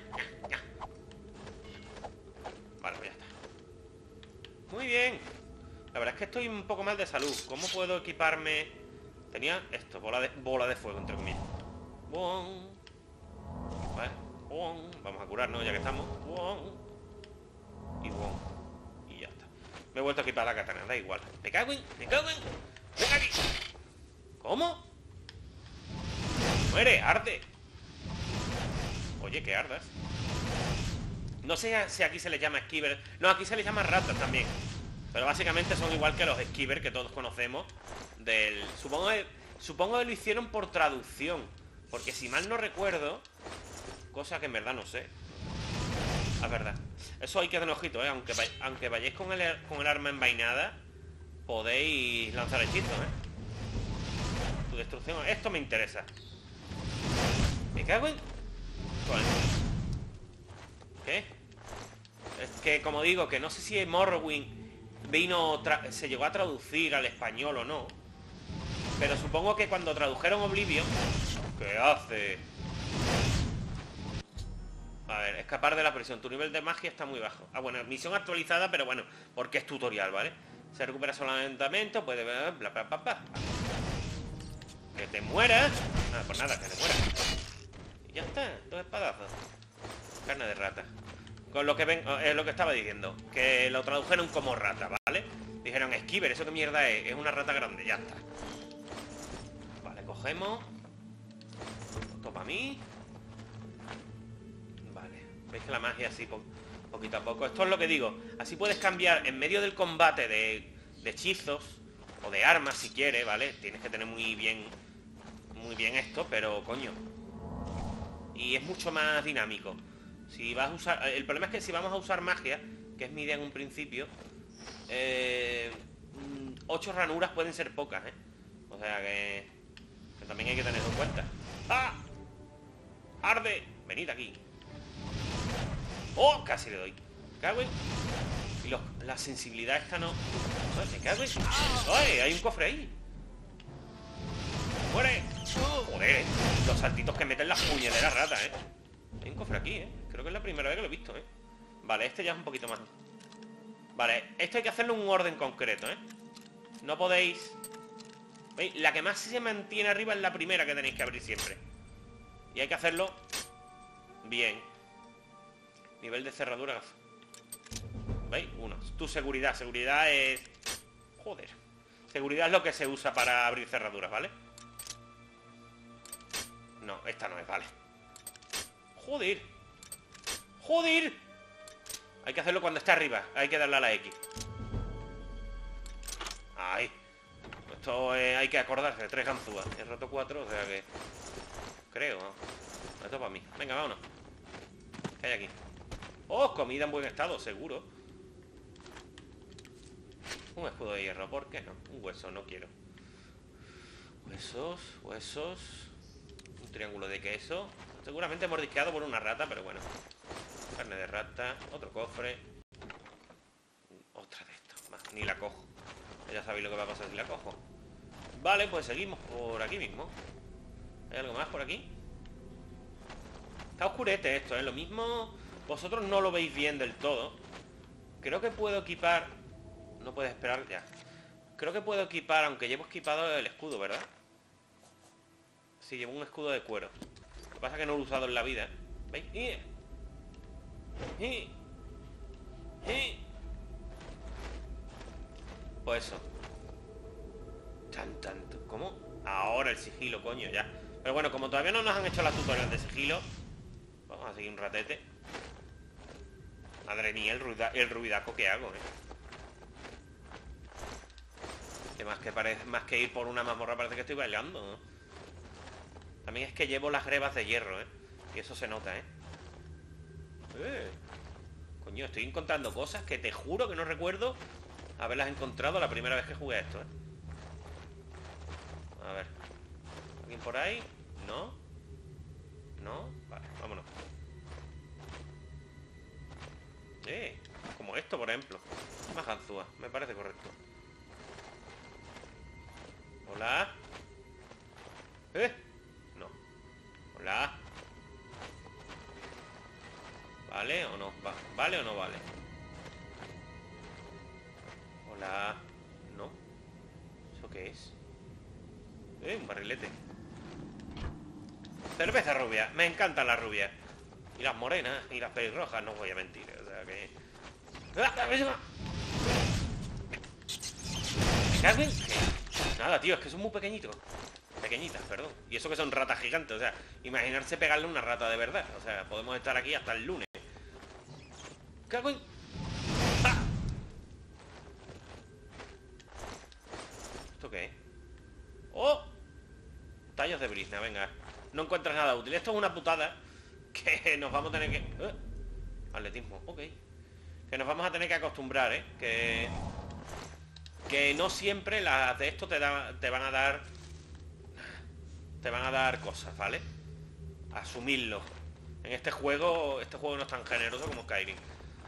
Speaker 1: Vale, pues ya está. Muy bien. La verdad es que estoy un poco mal de salud. ¿Cómo puedo equiparme? Tenía esto, bola de, bola de fuego, entre comillas. Buon. Vale, buon. Vamos a curarnos ya que estamos. Buon. Y buon. Y ya está. Me he vuelto a equipar la katana, da igual. Me cago en, me cago en. Venga aquí. ¿Cómo? ¡Muere! ¡Arde! Oye, que ardas. No sé si aquí se les llama Skiver. No, aquí se les llama ratas también. Pero básicamente son igual que los Skiver que todos conocemos. Del... Supongo que, supongo que lo hicieron por traducción. Porque si mal no recuerdo... Cosa que en verdad no sé. Es verdad. Eso hay que tener ojito, ¿eh? Aunque, vay... Aunque vayáis con el, con el arma envainada, podéis lanzar hechizos, ¿eh? Tu destrucción... Esto me interesa. Me cago en... ¿Qué? Es que, como digo, que no sé si Morrowind vino... se llegó a traducir al español o no. Pero supongo que cuando tradujeron Oblivion... ¿Qué hace? A ver, escapar de la prisión. Tu nivel de magia está muy bajo. Ah, bueno, misión actualizada, pero bueno, porque es tutorial, ¿vale? Se recupera solamente, puede ver... Bla, bla, bla, bla. Que te mueras. Ah, pues nada, que te mueras. Y ya está, dos espadazos. Carne de rata. Con lo que ven, es lo que estaba diciendo. Que lo tradujeron como rata, ¿vale? Dijeron, Skiver, ¿eso qué mierda es? Es una rata grande, ya está. Vale, cogemos. Esto para mí. Vale, veis que la magia así po poquito a poco. Esto es lo que digo. Así puedes cambiar en medio del combate de, de hechizos o de armas si quieres, ¿vale? Tienes que tener muy bien muy bien esto, pero coño. Y es mucho más dinámico. Si vas a usar... El problema es que si vamos a usar magia, que es mi idea en un principio, eh, ocho ranuras pueden ser pocas, ¿eh? O sea que, que también hay que tenerlo en cuenta. ¡Ah! ¡Arde! Venid aquí. ¡Oh! Casi le doy. ¿Cago en? Y los, la sensibilidad esta no... ¿Me cago en? ¡Ay! Hay un cofre ahí. ¡Muere! Joder, los saltitos que meten las puñaleras ratas, ¿eh? Hay un cofre aquí, ¿eh? Creo que es la primera vez que lo he visto, ¿eh? Vale, este ya es un poquito más. Vale, esto hay que hacerlo en un orden concreto, ¿eh? No podéis... ¿Veis? La que más se mantiene arriba es la primera que tenéis que abrir siempre. Y hay que hacerlo bien. Nivel de cerradura. ¿Veis? Uno. Tu seguridad. Seguridad es... Joder. Seguridad es lo que se usa para abrir cerraduras, ¿vale? No, esta no es, vale. Joder. Joder. Hay que hacerlo cuando está arriba. Hay que darle a la X. Ay. Esto eh, hay que acordarse de tres ganzúas. He roto cuatro, o sea que... Creo, ¿no? Esto es para mí. Venga, vámonos. ¿Qué hay aquí? Oh, comida en buen estado, seguro. Un escudo de hierro, ¿por qué no? Un hueso, no quiero. Huesos, huesos. Un triángulo de queso. Seguramente mordisqueado por una rata, pero bueno. Carne de rata, otro cofre. Otra de estos, más, ni la cojo. Ya sabéis lo que va a pasar si la cojo. Vale, pues seguimos por aquí mismo. ¿Hay algo más por aquí? Está oscurete esto, ¿eh? Lo mismo... Vosotros no lo veis bien del todo. Creo que puedo equipar... No puedes esperar ya. Creo que puedo equipar, aunque llevo equipado el escudo, ¿verdad? Sí, llevo un escudo de cuero. Lo que pasa es que no lo he usado en la vida, ¿eh? ¿Veis? ¡Eh! ¡Eh! ¡Eh! Pues eso. Tan, tan, ¿cómo? Ahora el sigilo, coño, ya. Pero bueno, como todavía no nos han hecho las tutoriales de sigilo, vamos a seguir un ratete. Madre mía, el, ruida, el ruidaco que hago, eh. Que más que, parece, más que ir por una mazmorra parece que estoy bailando, ¿no? También es que llevo las grebas de hierro, eh. Y eso se nota, eh. eh. Coño, estoy encontrando cosas que te juro que no recuerdo haberlas encontrado la primera vez que jugué a esto, eh. A ver. ¿Alguien por ahí? ¿No? ¿No? Vale, vámonos. Eh, como esto, por ejemplo. Más ganzúa, me parece correcto. Hola. ¿Eh? No. Hola. ¿Vale o no? Va. ¿Vale o no vale? Hola. ¿No? ¿Eso qué es? Eh, un barrilete. Cerveza rubia. Me encantan las rubias. Y las morenas y las pelirrojas, no voy a mentir. O sea que... ¿Me cago en qué? Nada, tío, es que son muy pequeñitos. Pequeñitas, perdón. Y eso que son ratas gigantes, o sea, imaginarse pegarle una rata de verdad. O sea, podemos estar aquí hasta el lunes. ¡Cago en! ¡Ah! ¿Esto qué es? ¡Oh! Tallos de brizna, venga. No encuentras nada útil. Esto es una putada que nos vamos a tener que... ¿Eh? Atletismo, ok. Que nos vamos a tener que acostumbrar, ¿eh? Que... Que no siempre las de esto te, da, te van a dar... Te van a dar cosas, ¿vale? Asumirlo. En este juego, este juego no es tan generoso como Skyrim.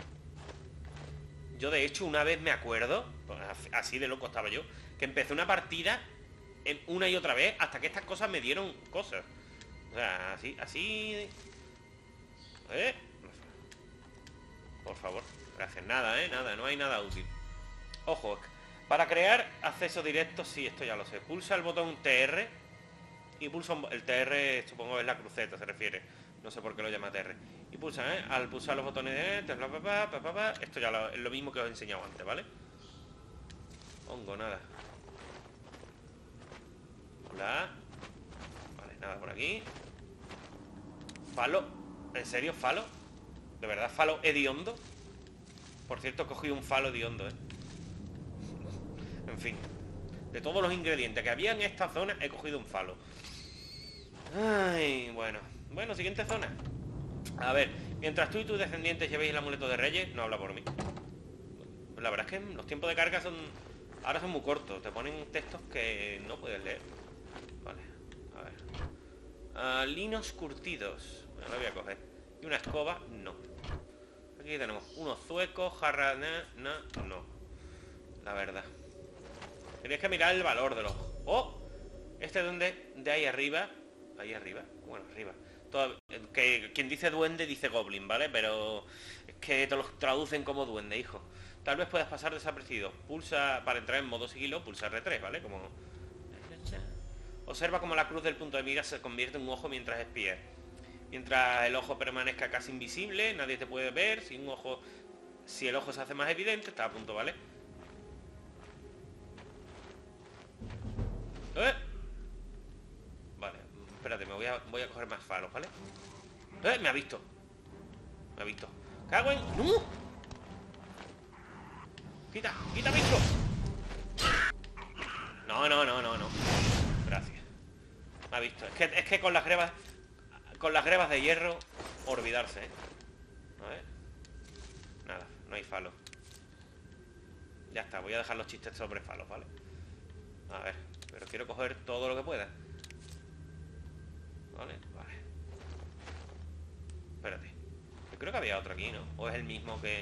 Speaker 1: Yo de hecho una vez me acuerdo, pues, así de loco estaba yo, que empecé una partida en una y otra vez hasta que estas cosas me dieron cosas. O sea, así, así... ¿Eh? Por favor, gracias. Nada, ¿eh? Nada, no hay nada útil. Ojo, para crear acceso directo, sí, esto ya lo sé. Pulsa el botón T R y pulsa un... el T R, supongo es la cruceta, se refiere. No sé por qué lo llama T R. Y pulsa, ¿eh? Al pulsar los botones de... Bla, bla, bla, bla, bla, bla, esto ya lo, es lo mismo que os he enseñado antes, ¿vale? Hongo, nada. Hola. Vale, nada por aquí. Falo. ¿En serio, falo? ¿De verdad falo hediondo? Por cierto, he cogido un falo hediondo, ¿eh? En fin. De todos los ingredientes que había en esta zona, he cogido un falo. Ay, bueno. Bueno, siguiente zona. A ver, mientras tú y tus descendientes llevéis el amuleto de Reyes, no habla por mí. La verdad es que los tiempos de carga son... Ahora son muy cortos. Te ponen textos que no puedes leer. Vale, a ver. Uh, linos curtidos. Bueno, lo voy a coger. Y una escoba, no. Aquí tenemos unos zuecos, jarra, na, na, no. La verdad. Tenéis que mirar el valor de los... ¡Oh! Este donde, de ahí arriba. Ahí arriba, bueno, arriba. Todo, que quien dice duende dice goblin, ¿vale? Pero es que te los traducen como duende, hijo. Tal vez puedas pasar desapercibido. Pulsa, para entrar en modo sigilo, pulsa R tres, ¿vale? Como... Observa cómo la cruz del punto de mira se convierte en un ojo mientras espías. Mientras el ojo permanezca casi invisible, nadie te puede ver. Si un ojo... Si el ojo se hace más evidente, está a punto, ¿vale? ¿Eh? Vale, espérate, me voy a, voy a coger más faros, ¿vale? ¡Eh! Me ha visto. Me ha visto. ¡Cago en... ¡No! ¡Quita! ¡Quita, bicho! No, no, no, no, no. Gracias. Me ha visto. Es que, es que con las grebas... Con las grebas de hierro, olvidarse, ¿eh? A ver. Nada, no hay falos. Ya está, voy a dejar los chistes sobre falos, ¿vale? A ver, pero quiero coger todo lo que pueda. Vale, vale. Espérate. Yo creo que había otro aquí, ¿no? O es el mismo que...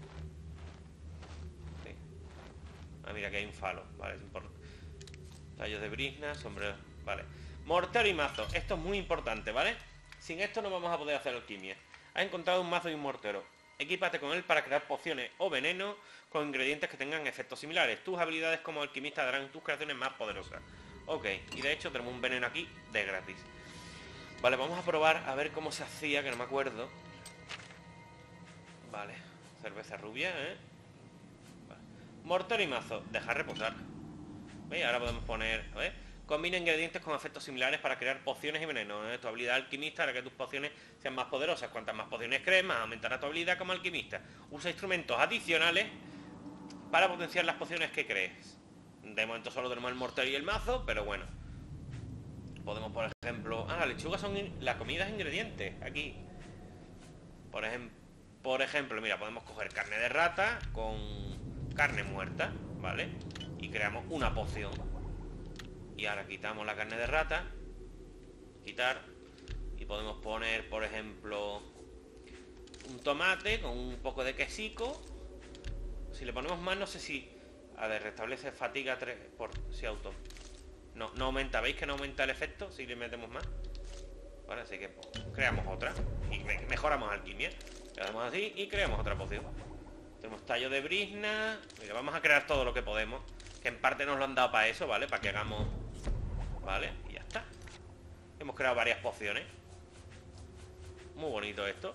Speaker 1: Sí. Ah, mira, que hay un falo. Vale, es importante. Tallos de brizna, sombrero... Vale. Mortero y mazo. Esto es muy importante, ¿vale? Sin esto no vamos a poder hacer alquimia. Has encontrado un mazo y un mortero. Equípate con él para crear pociones o veneno con ingredientes que tengan efectos similares. Tus habilidades como alquimista darán tus creaciones más poderosas. Ok, y de hecho tenemos un veneno aquí de gratis. Vale, vamos a probar a ver cómo se hacía, que no me acuerdo. Vale, cerveza rubia, ¿eh? Vale. Mortero y mazo, dejar reposar. ¿Veis? Ahora podemos poner... A ver. Combina ingredientes con efectos similares para crear pociones y venenos, ¿eh? Tu habilidad alquimista hará que tus pociones sean más poderosas. Cuantas más pociones crees, más aumentará tu habilidad como alquimista. Usa instrumentos adicionales para potenciar las pociones que crees. De momento solo tenemos el mortero y el mazo, pero bueno. Podemos, por ejemplo... Ah, las lechugas son... In... La comida es ingrediente, aquí. Por, ejem... por ejemplo, mira, podemos coger carne de rata con carne muerta, ¿vale? Y creamos una poción. Y ahora quitamos la carne de rata. Quitar. Y podemos poner, por ejemplo, un tomate con un poco de quesico. Si le ponemos más, no sé si... A ver, restablece fatiga tres por si auto. No, no aumenta. ¿Veis que no aumenta el efecto si le metemos más? Vale, así que pues, creamos otra. Y mejoramos alquimia. Le damos así y creamos otra poción. Tenemos tallo de brizna. Mira, vamos a crear todo lo que podemos. Que en parte nos lo han dado para eso, ¿vale? Para que hagamos... Vale, y ya está. Hemos creado varias pociones. Muy bonito esto.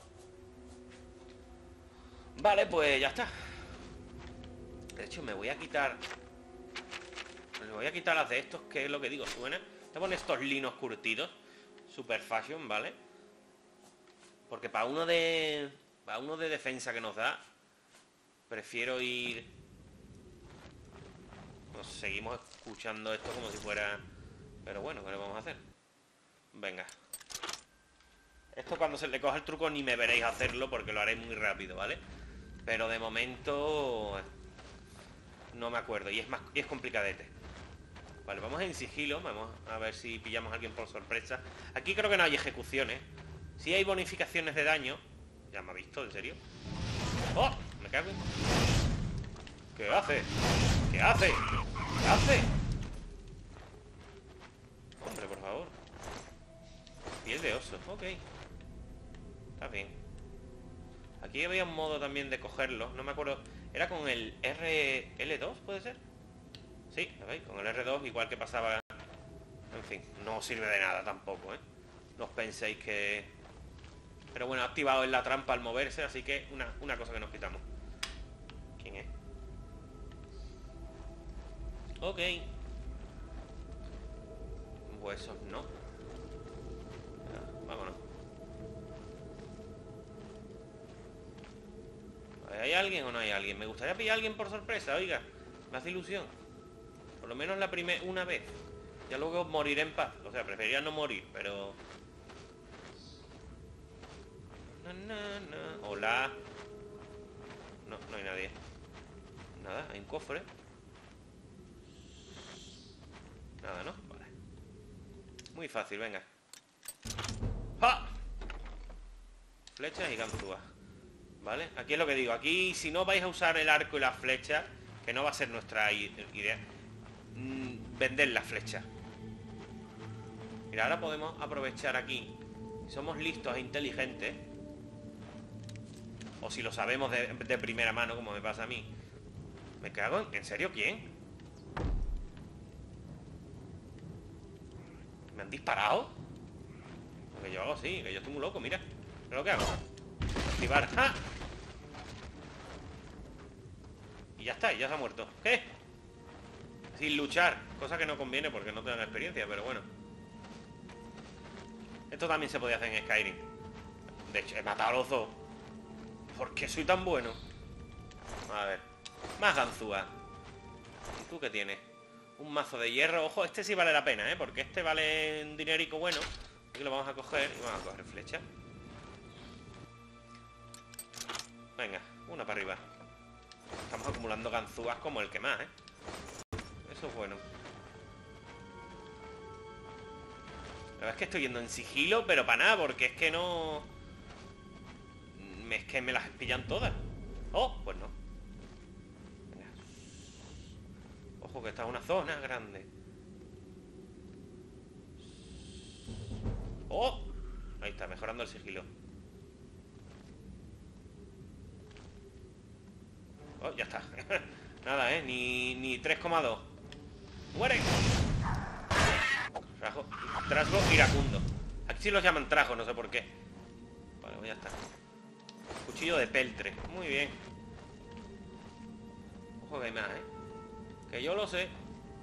Speaker 1: Vale, pues ya está. De hecho, me voy a quitar... Me voy a quitar las de estos, que es lo que digo, suena. Te pones estos linos curtidos. Super fashion, ¿vale? Porque para uno de... Para uno de defensa que nos da, prefiero ir... Nos seguimos escuchando esto como si fuera... Pero bueno, ¿qué le vamos a hacer? Venga. Esto cuando se le coja el truco ni me veréis hacerlo porque lo haré muy rápido, ¿vale? Pero de momento... No me acuerdo y es más y es complicadete. Vale, vamos en sigilo. Vamos a ver si pillamos a alguien por sorpresa. Aquí creo que no hay ejecuciones. Sí hay bonificaciones de daño. Ya me ha visto, ¿en serio? ¡Oh! Me cago en... ¿Qué hace? ¿Qué hace? ¿Qué hace? Hombre, por favor. Piel de oso, ok. Está bien. Aquí había un modo también de cogerlo. No me acuerdo. Era con el R L dos, ¿puede ser? Sí, ¿veis? Con el R dos, igual que pasaba. En fin, no sirve de nada tampoco, ¿eh? No os penséis que... Pero bueno, ha activado en la trampa al moverse, así que una, una cosa que nos quitamos. ¿Quién es? Ok. Huesos no. Ah, vámonos. ¿Hay alguien o no hay alguien? Me gustaría pillar a alguien por sorpresa, oiga. Me hace ilusión. Por lo menos la primera una vez. Ya luego moriré en paz. O sea, preferiría no morir, pero... Na, na, na. Hola. No, no hay nadie. Nada, hay un cofre. Nada, ¿no? Vale. Muy fácil, venga. ¡Ja! Flechas y ganzúas. ¿Vale? Aquí es lo que digo. Aquí, si no vais a usar el arco y las flechas, que no va a ser nuestra idea, mmm, vender las flechas. Mira, ahora podemos aprovechar aquí. Si somos listos e inteligentes, o si lo sabemos de, de primera mano, como me pasa a mí. Me cago en... ¿En serio quién? ¿Me han disparado? Porque yo hago así, que yo estoy muy loco, mira. ¿Pero lo que hago? Activar. ¡Ah! Y ya está, y ya se ha muerto. ¿Qué? Sin luchar. Cosa que no conviene porque no tengo experiencia, pero bueno. Esto también se podía hacer en Skyrim. De hecho, he matado a los dos. ¿Por qué soy tan bueno? A ver. Más ganzúa. ¿Y tú qué tienes? Un mazo de hierro. Ojo, este sí vale la pena, ¿eh? Porque este vale un dinerico bueno. Así que lo vamos a coger y vamos a coger flecha. Venga, una para arriba. Estamos acumulando ganzúas como el que más, ¿eh? Eso es bueno. La verdad es que estoy yendo en sigilo, pero para nada, porque es que no... Es que me las pillan todas. Oh, pues no. Venga. Ojo que está en una zona grande. Oh, ahí está, mejorando el sigilo. Oh, ya está. Nada, ¿eh? Ni, ni tres coma dos. ¡Muere! Trajo, trasgo iracundo. Aquí sí los llaman trajos, no sé por qué. Vale, pues ya está. Cuchillo de peltre. Muy bien. Ojo que hay más, ¿eh? Que yo lo sé.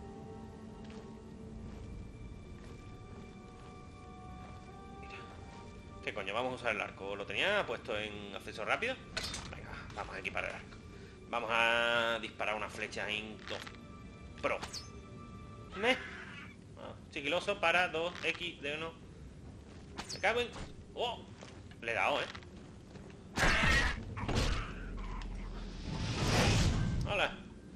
Speaker 1: Mira. ¿Qué coño? Vamos a usar el arco. ¿Lo tenía puesto en acceso rápido? Venga, vamos a equipar el arco. Vamos a disparar una flecha en dos pro. ¿Me? Ah, sigiloso para dos equis de uno. Me cago en... ¡Oh! Le he dado, ¿eh? Hola.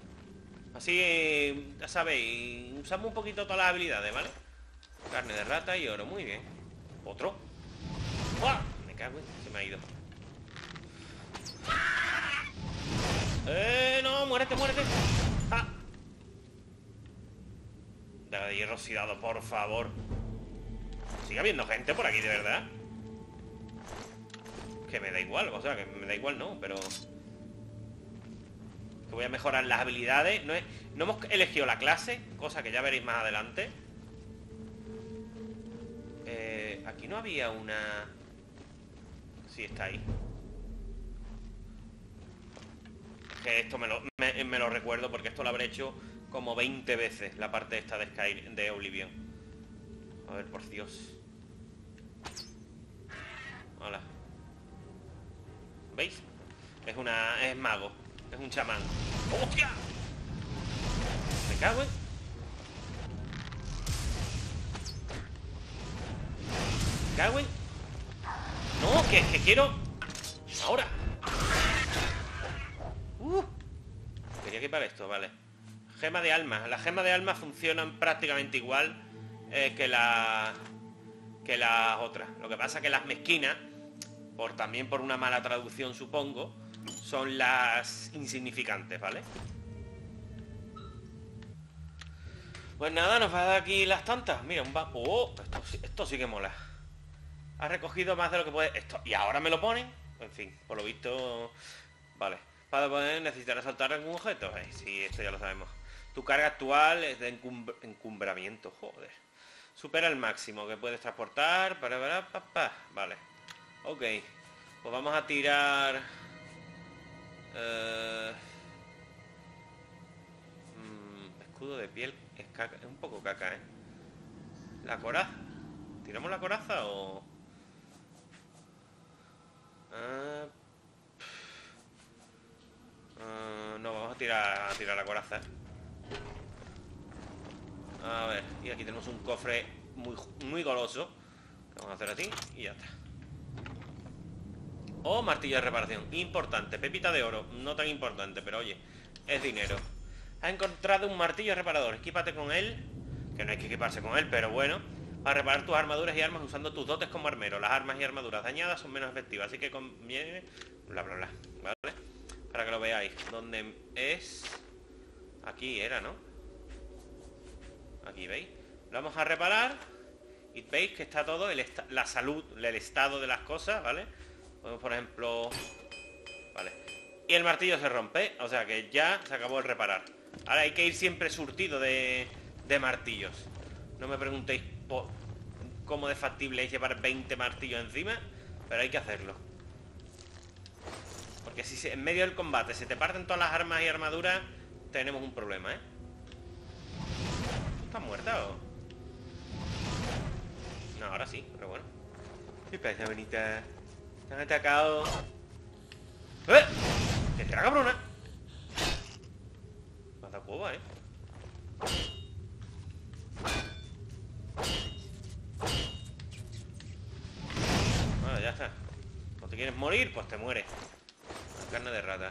Speaker 1: Así, ya sabéis, usamos un poquito todas las habilidades, ¿vale? Carne de rata y oro, muy bien. Otro. ¡Uah! Me cago en... Se me ha ido. ¡Eh! ¡No! ¡Muérete, muérete! ¡Ah! Daga de hierro oxidado, por favor. Sigue habiendo gente por aquí, de verdad. Que me da igual, o sea, que me da igual no, pero... Que voy a mejorar las habilidades. No, he... no hemos elegido la clase, cosa que ya veréis más adelante. Eh, aquí no había una... Sí, está ahí. Que esto me lo, me, me lo recuerdo porque esto lo habré hecho como veinte veces, la parte esta de Sky, de Oblivion. A ver, por Dios. Hola. ¿Veis? Es una... es mago. Es un chamán. ¡Hostia! Me cago en... Me cago en... No, que, que quiero... Ahora. Uh. Quería equipar esto, vale. Gema de alma. Las gemas de alma funcionan prácticamente igual eh, que la... que las otras. Lo que pasa que las mezquinas, por también por una mala traducción supongo, son las insignificantes, ¿vale? Pues nada, nos va a dar aquí las tantas. Mira, un va... Oh, esto, esto sí que mola. Ha recogido más de lo que puede... Esto. Y ahora me lo ponen. En fin, por lo visto... Vale. Para poder necesitar saltar algún objeto. Eh, sí, esto ya lo sabemos. Tu carga actual es de encum... encumbramiento. Joder. Supera el máximo que puedes transportar. Para, para, para, para. Vale. Ok. Pues vamos a tirar... Uh... Mm, escudo de piel. Es, caca. Es un poco caca, ¿eh? La coraza. ¿Tiramos la coraza o...? Uh... Uh, no, vamos a tirar, a tirar la coraza. A ver, y aquí tenemos un cofre muy, muy goloso. Que vamos a hacer así y ya está. Oh, martillo de reparación. Importante. Pepita de oro. No tan importante, pero oye, es dinero. Has encontrado un martillo reparador. Equípate con él. Que no hay que equiparse con él, pero bueno. Para reparar tus armaduras y armas usando tus dotes como armero. Las armas y armaduras dañadas son menos efectivas, así que conviene... Bla, bla, bla. ¿Vale? Para que lo veáis. ¿Dónde es? Aquí era, ¿no? Aquí, ¿veis? Lo vamos a reparar. Y veis que está todo, el la salud, el estado de las cosas, ¿vale? Podemos, por ejemplo... Vale. Y el martillo se rompe. O sea que ya se acabó el reparar. Ahora hay que ir siempre surtido de, de martillos. No me preguntéis por cómo de factible es llevar veinte martillos encima, pero hay que hacerlo. Porque si se, en medio del combate se te parten todas las armas y armaduras, tenemos un problema, ¿eh? ¿Estás muerta o...? No, ahora sí, pero bueno. ¿Qué pasa, bonita? Te han atacado... ¡Eh! ¡Que será cabrona! Me ha dado cueva, ¿eh? Bueno, ya está. ¿No te quieres morir? Pues te mueres. Carne de rata.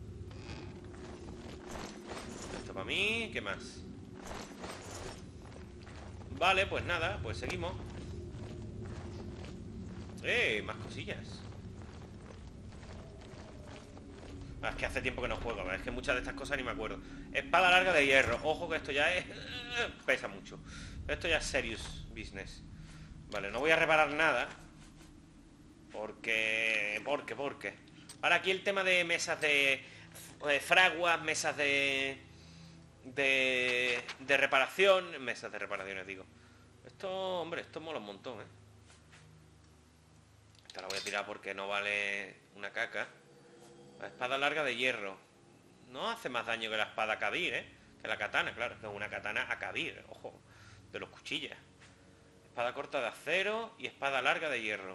Speaker 1: Esto para mí. ¿Qué más? Vale, pues nada. Pues seguimos. ¡Eh! Más cosillas. Ah, es que hace tiempo que no juego, ¿verdad? Es que muchas de estas cosas ni me acuerdo. Espada larga de hierro. Ojo que esto ya es... Pesa mucho. Esto ya es serious business. Vale, no voy a reparar nada. Porque... Porque, porque... Ahora aquí el tema de mesas de... de fraguas, mesas de... De... De reparación. Mesas de reparaciones, digo. Esto, hombre, esto mola un montón, ¿eh? Esta la voy a tirar porque no vale una caca. La espada larga de hierro. No hace más daño que la espada Akabir, ¿eh? Que la katana, claro. Que es una katana Akabir, ojo. De los cuchillas. Espada corta de acero y espada larga de hierro.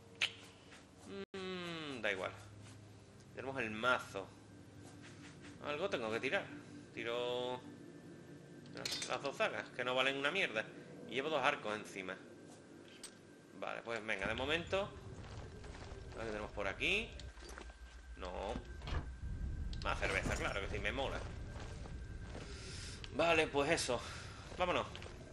Speaker 1: Mm, da igual. Tenemos el mazo. Algo tengo que tirar. Tiro... las dos zagas, que no valen una mierda. Y llevo dos arcos encima. Vale, pues venga, de momento... Lo que tenemos por aquí... No. Más cerveza, claro que sí, me mola. Vale, pues eso. Vámonos.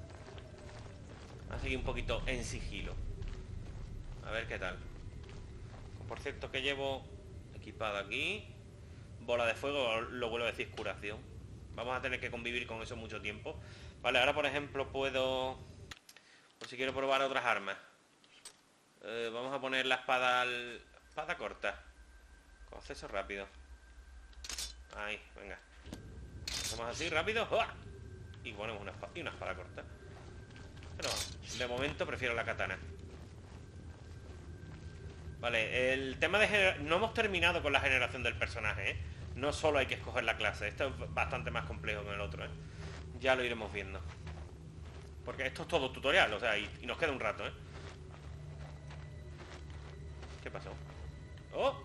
Speaker 1: A seguir un poquito en sigilo. A ver qué tal. Por cierto que llevo equipado aquí. Bola de fuego, lo vuelvo a decir, curación. Vamos a tener que convivir con eso mucho tiempo. Vale, ahora por ejemplo puedo... Por si quiero probar otras armas. Eh, vamos a poner la espada... Al... Espada corta. Con acceso rápido. Ahí, venga. Hacemos así, rápido. ¡Uah! Y ponemos una espada, y una espada corta. Pero de momento prefiero la katana. Vale, el tema de... Gener... No hemos terminado con la generación del personaje, ¿eh? No solo hay que escoger la clase. Esto es bastante más complejo que el otro, ¿eh? Ya lo iremos viendo. Porque esto es todo tutorial, o sea, y, y nos queda un rato, ¿eh? ¿Qué pasó? ¡Oh!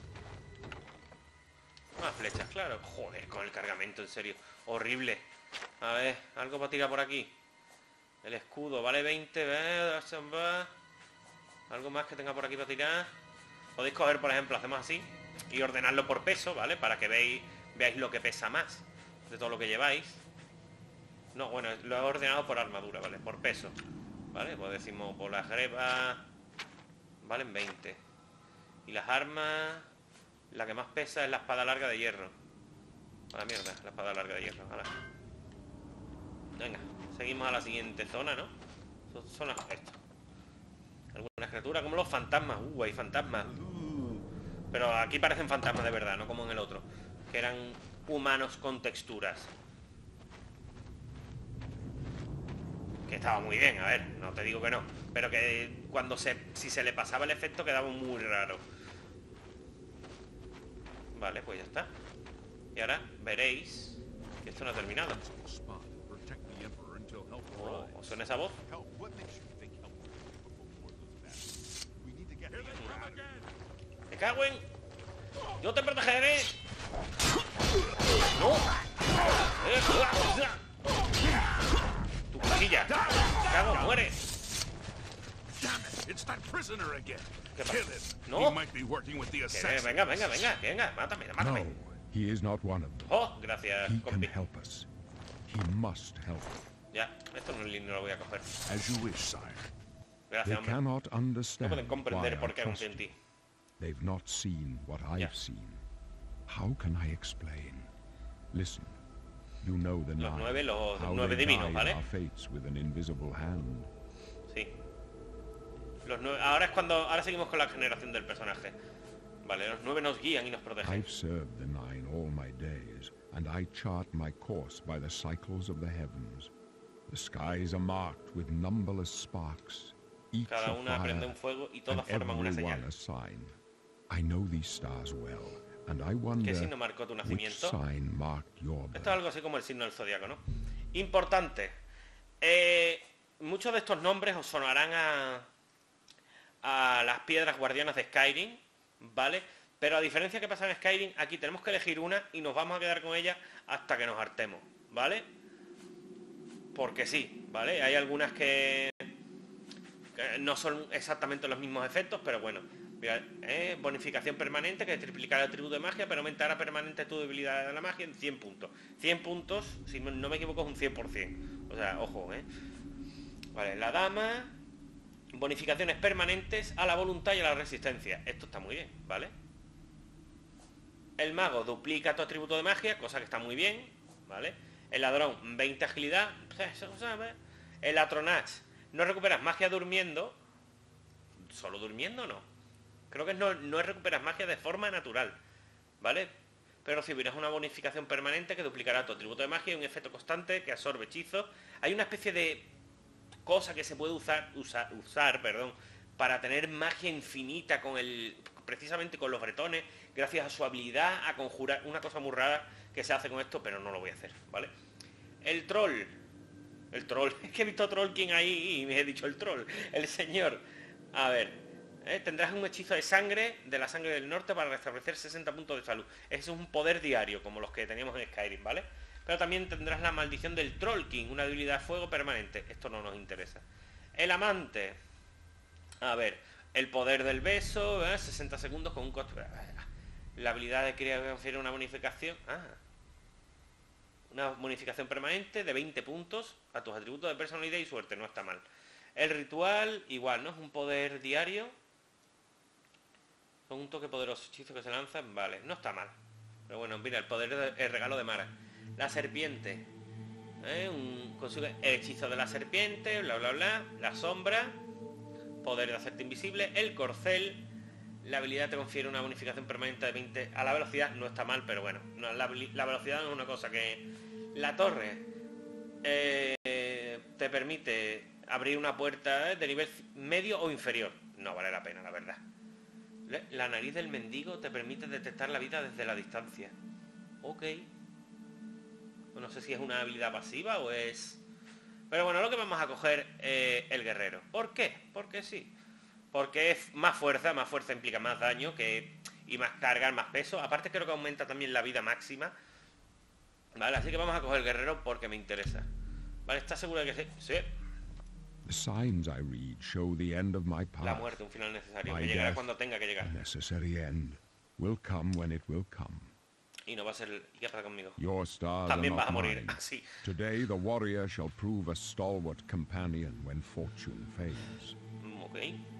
Speaker 1: Más flechas, claro. Joder, con el cargamento, en serio. Horrible. A ver, algo para tirar por aquí. El escudo, vale veinte. ¿Ves? Algo más que tenga por aquí para tirar. Podéis coger, por ejemplo, hacemos así y ordenarlo por peso, ¿vale? Para que veáis, veáis lo que pesa más de todo lo que lleváis. No, bueno, lo he ordenado por armadura, ¿vale? Por peso, ¿vale? Pues decimos, por las grebas valen veinte. Y las armas, la que más pesa es la espada larga de hierro. A la mierda, la espada larga de hierro, a la... Venga, seguimos a la siguiente zona, ¿no? Son, son las... esto. Algunas criaturas, como los fantasmas. Uh, hay fantasmas. Uh. Pero aquí parecen fantasmas de verdad, no como en el otro, que eran humanos con texturas. Que estaba muy bien, a ver, no te digo que no. Pero que cuando se... si se le pasaba el efecto quedaba muy raro. Vale, pues ya está. Y ahora veréis que esto no ha terminado. Oh, ¿os suena esa voz? ¡Me cago en! ¡Yo te protegeré! ¡No! ¡Tu cosilla! ¡Me cago! ¡Muere! ¿Qué pasa? ¡No! Que, venga, venga, venga, venga, mátame, mátame.
Speaker 6: No, he is not one of them.
Speaker 1: ¡Oh! Gracias,
Speaker 6: He can
Speaker 1: compi.
Speaker 6: help us. He must help.
Speaker 1: Ya, esto no, no lo voy a coger.
Speaker 5: As you wish, sire.
Speaker 1: Gracias,
Speaker 6: They
Speaker 1: hombre.
Speaker 6: cannot
Speaker 1: No
Speaker 6: understand
Speaker 1: pueden
Speaker 6: why
Speaker 1: comprender
Speaker 6: I
Speaker 1: por qué
Speaker 6: trust
Speaker 1: confío en
Speaker 6: you.
Speaker 1: ti.
Speaker 6: They've not seen what I've
Speaker 1: Yeah.
Speaker 6: seen. How can I explain? Listen, you know the
Speaker 1: Los
Speaker 6: nine.
Speaker 1: nueve, los
Speaker 6: how
Speaker 1: nueve
Speaker 6: they
Speaker 1: divinos,
Speaker 6: guide
Speaker 1: ¿vale?
Speaker 6: our fates with an invisible hand.
Speaker 1: Sí. Los nueve... Ahora es cuando... Ahora seguimos con la generación del personaje. Vale, los nueve nos guían y nos protegen.
Speaker 6: I've served the nine all my days, and I chart my course by the cycles of the heavens. The skies are marked with numberless sparks, each
Speaker 1: Cada
Speaker 6: a
Speaker 1: una prende
Speaker 6: fire,
Speaker 1: un fuego y
Speaker 6: and
Speaker 1: todas forman una
Speaker 6: every one
Speaker 1: señal.
Speaker 6: a sign. I know these stars well, and I
Speaker 1: ¿Qué
Speaker 6: wonder
Speaker 1: signo marcó tu
Speaker 6: which
Speaker 1: nacimiento?
Speaker 6: sign marked your
Speaker 1: Esto es
Speaker 6: birth.
Speaker 1: algo así como el signo del zodiaco, ¿no? Importante. Eh, muchos de estos nombres os sonarán a, a las piedras guardianas de Skyrim, ¿vale? Pero a diferencia que pasa en Skyrim, aquí tenemos que elegir una y nos vamos a quedar con ella hasta que nos hartemos, ¿vale? Porque sí, ¿vale? Hay algunas que, que no son exactamente los mismos efectos, pero bueno. Mira, eh, bonificación permanente, que triplicará el atributo de magia, pero aumentará permanente tu debilidad de la magia en cien puntos. cien puntos, si no no me equivoco, es un cien por cien. O sea, ojo, ¿eh? Vale, la dama... Bonificaciones permanentes a la voluntad y a la resistencia. Esto está muy bien, ¿vale? El mago duplica tu atributo de magia, cosa que está muy bien, ¿vale? El ladrón, veinte agilidad. El atronach, no recuperas magia durmiendo. ¿Solo durmiendo no? Creo que no, no recuperas magia de forma natural, ¿vale? Pero recibirás una bonificación permanente que duplicará tu atributo de magia y un efecto constante que absorbe hechizos. Hay una especie de cosa que se puede usar, usar, usar perdón, para tener magia infinita con el... precisamente con los bretones, gracias a su habilidad a conjurar. Una cosa muy rara que se hace con esto, pero no lo voy a hacer, ¿vale? El troll. El troll. Es que he visto a Trollkin ahí y me he dicho el troll. El señor. A ver. ¿eh? Tendrás un hechizo de sangre, de la sangre del norte, para restablecer sesenta puntos de salud. Ese es un poder diario, como los que teníamos en Skyrim, ¿vale? Pero también tendrás la maldición del Trollkin, una debilidad de fuego permanente. Esto no nos interesa. El amante. A ver. El poder del beso, ¿eh? sesenta segundos con un costo... La habilidad de criar confiere una bonificación... Ah. Una bonificación permanente de veinte puntos a tus atributos de personalidad y suerte. No está mal. El ritual, igual, ¿no? Es un poder diario. Con un toque poderoso. Hechizo que se lanza, vale. No está mal. Pero bueno, mira, el poder del el regalo de Mara. La serpiente. ¿eh? Un, consigue el hechizo de la serpiente, bla, bla, bla. La sombra. Poder de hacerte invisible. El corcel. La habilidad te confiere una bonificación permanente de veinte a la velocidad. No está mal, pero bueno. No, la, la velocidad no es una cosa que... La torre. Eh, te permite abrir una puerta de nivel medio o inferior. No vale la pena, la verdad. La nariz del mendigo te permite detectar la vida desde la distancia. Ok. No sé si es una habilidad pasiva o es... Pero bueno, lo que vamos a coger eh, el guerrero. ¿Por qué? Porque sí. Porque es más fuerza, más fuerza implica más daño que y más carga, más peso. Aparte creo que aumenta también la vida máxima. Vale, así que vamos a coger el guerrero porque me interesa. Vale, ¿estás seguro de que sí? Sí.
Speaker 6: The signs I read show the end of my path.
Speaker 1: La muerte, un final necesario,
Speaker 6: My
Speaker 1: que llegará
Speaker 6: death,
Speaker 1: cuando tenga que llegar.
Speaker 6: a necessary end, will come when it will come.
Speaker 1: Y no va a ser... ¿Y qué pasa conmigo?
Speaker 6: Your stars are
Speaker 1: También vas
Speaker 6: not
Speaker 1: a morir,
Speaker 6: mine.
Speaker 1: así.
Speaker 6: Today the warrior shall prove a stalwart companion when fortune fades.
Speaker 1: Mm, ok.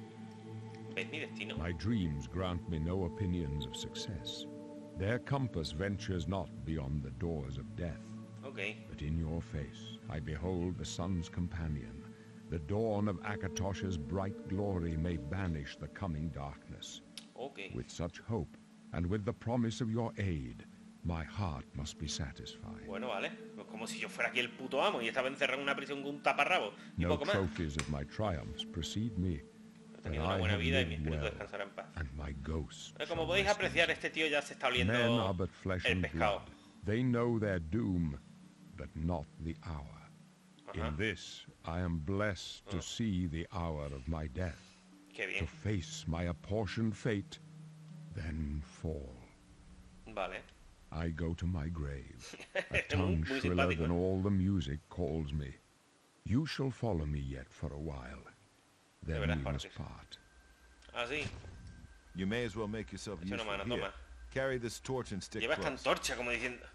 Speaker 1: ¿Ves mi destino?
Speaker 6: My dreams grant me no opinions of success. Their compass ventures not beyond the doors of death.
Speaker 1: Ok.
Speaker 6: But in your face I behold the sun's companion. The dawn of Akatosh's bright glory may banish the coming darkness.
Speaker 1: Ok.
Speaker 6: With such hope, and with the promise of your aid, my heart must be satisfied.
Speaker 1: Bueno, vale. Pues como si yo fuera aquí el puto amo y estaba encerrado en una prisión con un taparrabo. Y
Speaker 6: No
Speaker 1: poco más.
Speaker 6: trophies of my triumphs precede me,
Speaker 1: He
Speaker 6: but
Speaker 1: tenido una
Speaker 6: I
Speaker 1: buena
Speaker 6: have
Speaker 1: vida y mi
Speaker 6: lived
Speaker 1: espíritu
Speaker 6: well,
Speaker 1: descansará en paz.
Speaker 6: and my ghost
Speaker 1: Eh, Como
Speaker 6: shall
Speaker 1: podéis
Speaker 6: rest
Speaker 1: apreciar, este tío ya se está
Speaker 6: easy. Men are
Speaker 1: oliendo
Speaker 6: but flesh
Speaker 1: el
Speaker 6: and
Speaker 1: pescado.
Speaker 6: blood. They know their doom, but not the hour.
Speaker 1: Ajá.
Speaker 6: In this, I am blessed to see the hour of my death,
Speaker 1: Qué
Speaker 6: to
Speaker 1: bien.
Speaker 6: face my apportioned fate, then fall.
Speaker 1: Vale.
Speaker 6: I go to my grave, a
Speaker 1: Muy-
Speaker 6: tongue
Speaker 1: muy
Speaker 6: shriller
Speaker 1: simpático.
Speaker 6: than all the music calls me. You shall follow me yet for a while. Then
Speaker 1: verás
Speaker 6: we must
Speaker 1: partir.
Speaker 6: part.
Speaker 1: Así.
Speaker 7: You may as well make yourself
Speaker 1: Echa una
Speaker 7: useful.
Speaker 1: mano,
Speaker 7: Here,
Speaker 1: toma.
Speaker 7: carry this torch and stick
Speaker 1: Lleva esta
Speaker 7: close.
Speaker 1: antorcha como diciendo...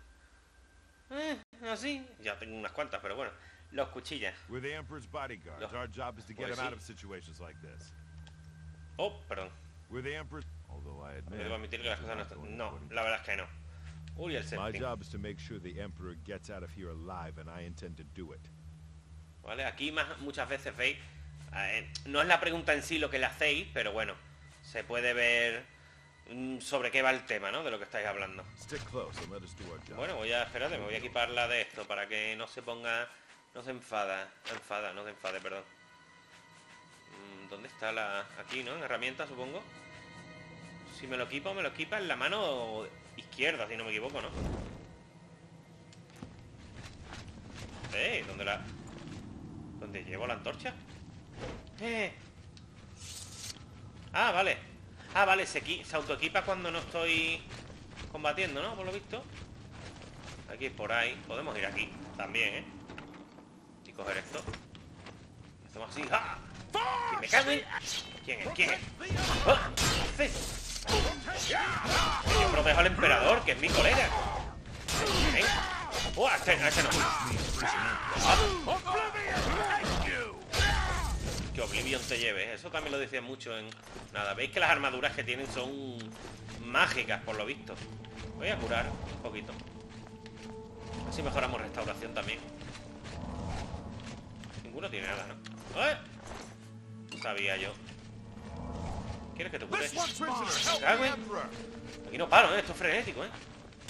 Speaker 1: Eh, así. Ya tengo unas cuantas, pero bueno. Los cuchillas.
Speaker 7: We're the Emperor's bodyguards.
Speaker 1: No.
Speaker 7: Our job is to get
Speaker 1: Pues
Speaker 7: him
Speaker 1: sí.
Speaker 7: out of situations like this.
Speaker 1: Oh, perdón.
Speaker 7: We're the Emperor's... Although I admit...
Speaker 1: Debo admitir que las
Speaker 7: things
Speaker 1: cosas no
Speaker 7: are not
Speaker 1: están...
Speaker 7: going
Speaker 1: No,
Speaker 7: according-
Speaker 1: la verdad es que no. Uy, el
Speaker 7: My
Speaker 1: septim.
Speaker 7: job is to make sure the Emperor gets out of here alive, and I intend to do it.
Speaker 1: ¿Vale? Aquí más, muchas veces veis... eh, no es la pregunta en sí lo que le hacéis, pero bueno. Se puede ver mm, sobre qué va el tema, ¿no? De lo que estáis hablando.
Speaker 7: Stick close and let us do our job.
Speaker 1: Bueno, voy a... Espérate, me voy a equipar la de esto para que no se ponga... No se enfada. Enfada, no se enfade, perdón. Mm, ¿Dónde está la...? Aquí, ¿no? En herramientas, supongo. Si me lo equipo, me lo equipa en la mano izquierda, si no me equivoco, ¿no? Eh, ¿dónde la...? ¿Dónde llevo la antorcha? Eh. Ah, vale. Ah, vale, se, equi- se autoequipa cuando no estoy combatiendo, ¿no? Por lo visto. Aquí, por ahí. Podemos ir aquí también, ¿eh? Y coger esto. Hacemos así. ¡Ah! ¡Que me cago en... ¿Quién es? ¿Quién es? ¡Ah! ¿Qué haces? Que yo protejo al emperador, que es mi colega. ¿Eh? ¡Oh! A este, a este no. Que Oblivion te lleve. Eso también lo decía mucho en... Nada, veis que las armaduras que tienen son mágicas, por lo visto. Voy a curar un poquito. Así mejoramos restauración también. Ninguno tiene nada, ¿no? ¡Eh! Sabía yo. ¿Quieres que te cure?
Speaker 7: This one prisoner, help
Speaker 1: Cago
Speaker 7: the
Speaker 1: en-
Speaker 7: Emperor!
Speaker 1: Aquí no paro, ¿eh? Esto es frenético, ¿eh?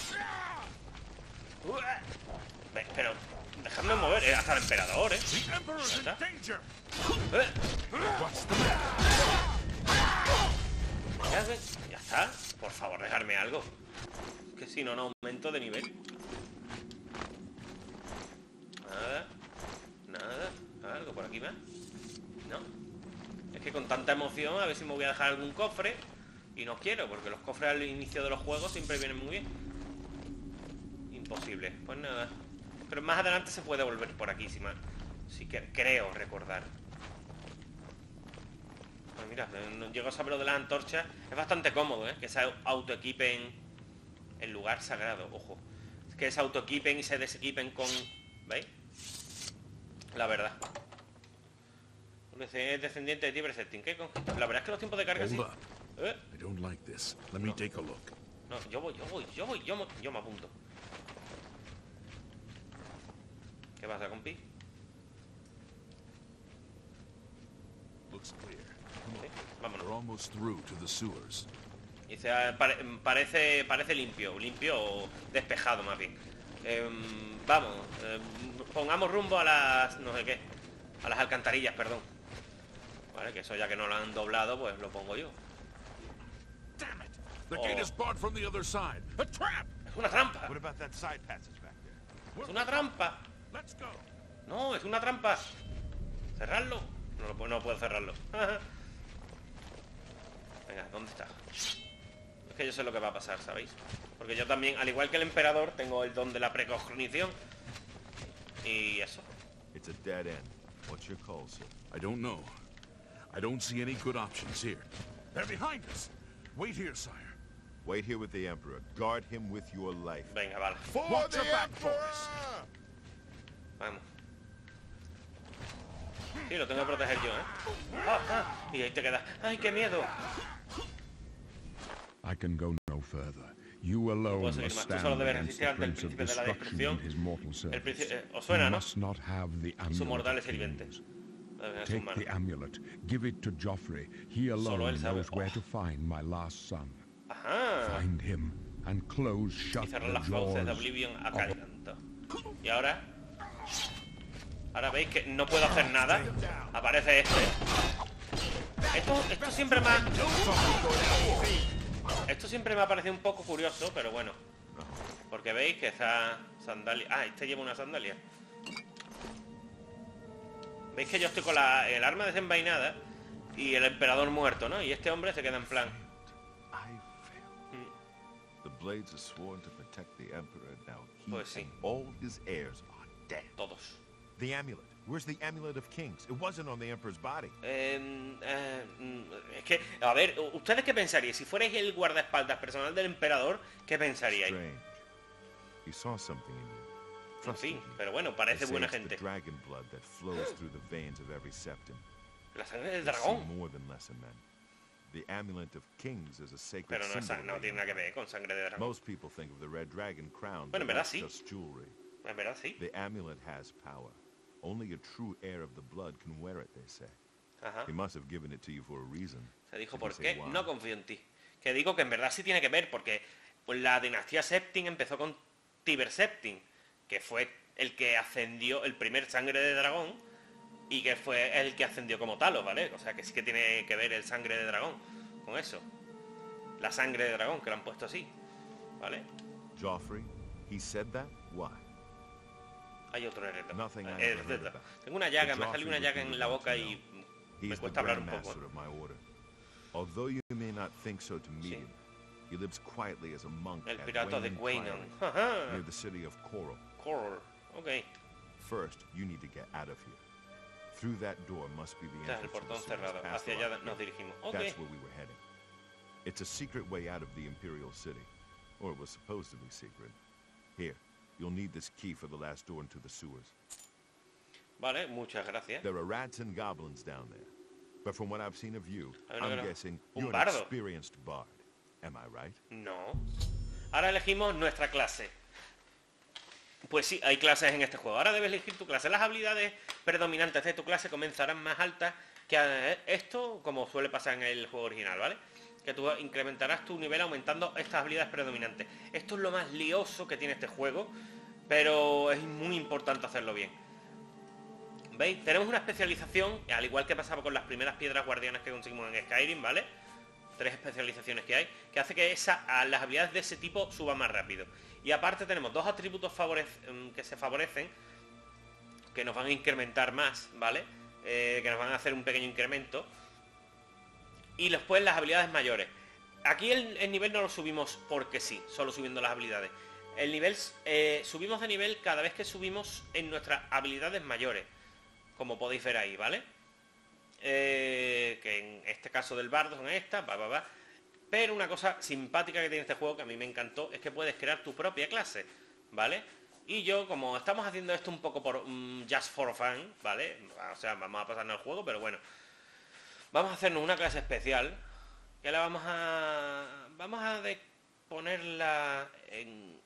Speaker 1: Ve, pero... Dejadme mover, eh, hasta el emperador, ¿eh?
Speaker 7: The Emperor's in
Speaker 1: ¿Está?
Speaker 7: danger!
Speaker 1: ¡Eh!
Speaker 7: What's the matter?
Speaker 1: Ya, ve, ya está. Por favor, dejarme algo. Que si no, no aumento de nivel. Nada. Nada. ¿Algo por aquí más? No. Es que con tanta emoción, a ver si me voy a dejar algún cofre. Y no quiero, porque los cofres al inicio de los juegos siempre vienen muy bien. Imposible. Pues nada. Pero más adelante se puede volver por aquí, si, más, si que, creo recordar. Pues mira, no llego a saber lo de las antorchas. Es bastante cómodo, ¿eh? Que se autoequipen en lugar sagrado. Ojo. Que se autoequipen y se desequipen con... ¿Veis? La verdad. Es descendiente de Tiber Setting. ¿Qué con... La verdad es que los tiempos de carga sí...
Speaker 5: Hold up.
Speaker 1: ¿Eh?
Speaker 5: I don't like this. Let me take a look.
Speaker 1: No, yo voy, yo voy, yo voy, yo me, yo me apunto. ¿Qué pasa, compi?
Speaker 5: Looks clear.
Speaker 1: Sí, vámonos.
Speaker 5: We're almost through to the sewers.
Speaker 1: Dice, ah, pare- parece, parece limpio, limpio o despejado más bien. Em, vamos, em, pongamos rumbo a las, no sé qué, a las alcantarillas, perdón. Vale, que eso ya que no lo han doblado, pues lo pongo yo.
Speaker 5: Damn it! The
Speaker 1: Oh.
Speaker 5: gate is barred from the other side. A trap!
Speaker 1: ¡Es una trampa!
Speaker 7: What about that side passage back there?
Speaker 1: ¡Es una trampa!
Speaker 5: Let's go.
Speaker 1: No, es una trampa. Cerrarlo. No, lo, puedo- no puedo cerrarlo. Venga, ¿dónde está? Es que yo sé lo que va a pasar, ¿sabéis? Porque yo también, al igual que el emperador, tengo el don de la precognición. Y eso.
Speaker 7: It's a dead end. What's your call, sir?
Speaker 5: I don't know. I don't see any good options here. They're behind us. Wait here, sire.
Speaker 7: Wait here with the Emperor. Guard him with your life.
Speaker 1: Venga, vale.
Speaker 5: Watch your back for us.
Speaker 1: Vamos. Sí, lo tengo que proteger yo, ¿eh? Ah, ah, y ahí te quedas. ¡Ay, qué miedo!
Speaker 6: I can go no further. You alone
Speaker 1: puedo seguir
Speaker 6: must
Speaker 1: más. Tú
Speaker 6: stand
Speaker 1: solo debes
Speaker 6: against
Speaker 1: resistir
Speaker 6: the
Speaker 1: ante el
Speaker 6: Prince of
Speaker 1: príncipe de la
Speaker 6: Destruction and
Speaker 1: destrucción.
Speaker 6: his mortal
Speaker 1: El
Speaker 6: servants.
Speaker 1: príncipe... eh, ¿Os
Speaker 6: You
Speaker 1: suena, no?
Speaker 6: must not have the
Speaker 1: Su
Speaker 6: amulet
Speaker 1: mortal
Speaker 6: of
Speaker 1: sirviente.
Speaker 6: kings.
Speaker 1: Debe tener sus
Speaker 6: Take
Speaker 1: manos.
Speaker 6: the amulet. Give it to Joffrey. He
Speaker 1: Solo
Speaker 6: alone
Speaker 1: él sabe.
Speaker 6: knows where
Speaker 1: Oh.
Speaker 6: to find my last son.
Speaker 1: Ajá.
Speaker 6: Find him and close
Speaker 1: Y
Speaker 6: shut
Speaker 1: cerrar
Speaker 6: the
Speaker 1: las fauces de
Speaker 6: jaws.
Speaker 1: Oblivion a canto. Y ahora... Ahora veis que no puedo hacer nada. Aparece este. Esto, esto siempre me ha... Esto siempre me ha parecido un poco curioso, pero bueno. Porque veis que esa sandalia... Ah, este lleva una sandalia. Veis que yo estoy con la, el arma desenvainada y el emperador muerto, ¿no? Y este hombre se queda en plan...
Speaker 7: I failed. The blades are sworn to protect the Emperor. Now he
Speaker 1: Pues sí.
Speaker 7: and all his heirs are dead.
Speaker 1: Todos.
Speaker 7: The amulet. Where's the amulet of kings? It wasn't on the Emperor's body.
Speaker 1: Eh, eh, es que, a ver, ¿ustedes qué pensaríais? Si fuerais el guardaespaldas personal del emperador, ¿qué pensaríais?
Speaker 7: Strange. He saw something in you.
Speaker 1: En
Speaker 7: Trusted
Speaker 1: fin,
Speaker 7: you.
Speaker 1: pero bueno,
Speaker 7: They
Speaker 1: parece
Speaker 7: say
Speaker 1: buena
Speaker 7: it's the
Speaker 1: gente.
Speaker 7: dragon blood that flows through the veins of every septim.
Speaker 1: La sangre del
Speaker 7: They see
Speaker 1: dragón.
Speaker 7: more than lesser men. The amulet of kings is a sacred
Speaker 1: Pero no, es-
Speaker 7: symbol.
Speaker 1: no
Speaker 7: of
Speaker 1: tiene nada que ver con sangre de dragón.
Speaker 7: Most people think of the red dragon crown,
Speaker 1: Bueno, en
Speaker 7: but
Speaker 1: verdad
Speaker 7: that's
Speaker 1: sí.
Speaker 7: just jewelry.
Speaker 1: En verdad, sí.
Speaker 7: The amulet has power. Only a true heir of the blood can wear it, they say.
Speaker 1: Ajá.
Speaker 7: He must have given it to you for a reason.
Speaker 1: Se dijo,
Speaker 7: Did he
Speaker 1: ¿por
Speaker 7: say
Speaker 1: qué?
Speaker 7: why?
Speaker 1: No confío en ti. Que digo que en verdad sí tiene que ver, porque pues la dinastía Septim empezó con Tiber Septim, que fue el que ascendió, el primer sangre de dragón, y que fue el que ascendió como Talos, ¿vale? O sea, que sí que tiene que ver el sangre de dragón con eso. La sangre de dragón, que lo han puesto así, ¿vale?
Speaker 7: Joffrey, he said that? Why?
Speaker 1: Hay otro heredero.
Speaker 7: Nothing I
Speaker 1: Eh,
Speaker 7: ever heard about.
Speaker 1: Tengo una llaga,
Speaker 7: But
Speaker 1: me ha salido una
Speaker 7: Joffrey
Speaker 1: llaga
Speaker 7: would be
Speaker 1: en la
Speaker 7: the one
Speaker 1: boca
Speaker 7: to
Speaker 1: y
Speaker 7: know.
Speaker 1: me
Speaker 7: He's the
Speaker 1: cuesta hablar un
Speaker 7: Grand
Speaker 1: poco.
Speaker 7: Master of my order. Although you may not think so to meet
Speaker 1: Sí.
Speaker 7: him, he lives quietly as a monk
Speaker 1: El
Speaker 7: at
Speaker 1: pirata de
Speaker 7: Wayne
Speaker 1: Quainon.
Speaker 7: Priory,
Speaker 1: Ajá.
Speaker 7: near the city of Coral.
Speaker 1: Coral. Ok.
Speaker 7: First, you need to get out of here. Through that door must be the
Speaker 1: Está el
Speaker 7: entrance to the
Speaker 1: portón
Speaker 7: sewers
Speaker 1: cerrado.
Speaker 7: past the
Speaker 1: Hacia allá
Speaker 7: locked
Speaker 1: nos
Speaker 7: gate.
Speaker 1: dirigimos. Ok.
Speaker 7: That's where we were heading. It's a secret way out of the Imperial City. Or it was supposed to be secret. Here, you'll need this key for the last door into the sewers.
Speaker 1: Vale, muchas gracias.
Speaker 7: There are rats and goblins down there. But from what I've seen of you,
Speaker 1: Hay una
Speaker 7: I'm
Speaker 1: gra-
Speaker 7: guessing
Speaker 1: un
Speaker 7: you're an
Speaker 1: bardo.
Speaker 7: experienced bard. Am I right?
Speaker 1: No. Ahora elegimos nuestra clase. Pues sí, hay clases en este juego. Ahora debes elegir tu clase. Las habilidades predominantes de tu clase comenzarán más altas que eh, esto, como suele pasar en el juego original, ¿vale? Que tú incrementarás tu nivel aumentando estas habilidades predominantes. Esto es lo más lioso que tiene este juego, pero es muy importante hacerlo bien. ¿Veis? Tenemos una especialización, al igual que pasaba con las primeras piedras guardianas que conseguimos en Skyrim, ¿vale? Tres especializaciones que hay, que hace que esa, a las habilidades de ese tipo suban más rápido. Y aparte tenemos dos atributos favorec- que se favorecen, que nos van a incrementar más, ¿vale? Eh, que nos van a hacer un pequeño incremento. Y después las habilidades mayores. Aquí el, el nivel no lo subimos porque sí, solo subiendo las habilidades. El nivel, eh, subimos de nivel cada vez que subimos en nuestras habilidades mayores, como podéis ver ahí, ¿vale? Eh, que en este caso del bardo son estas, va, va, va. Pero una cosa simpática que tiene este juego, que a mí me encantó, es que puedes crear tu propia clase, ¿vale? Y yo, como estamos haciendo esto un poco por um, just for fun, ¿vale? O sea, vamos a pasarnos el juego, pero bueno. Vamos a hacernos una clase especial, que la vamos a... Vamos a de ponerla en...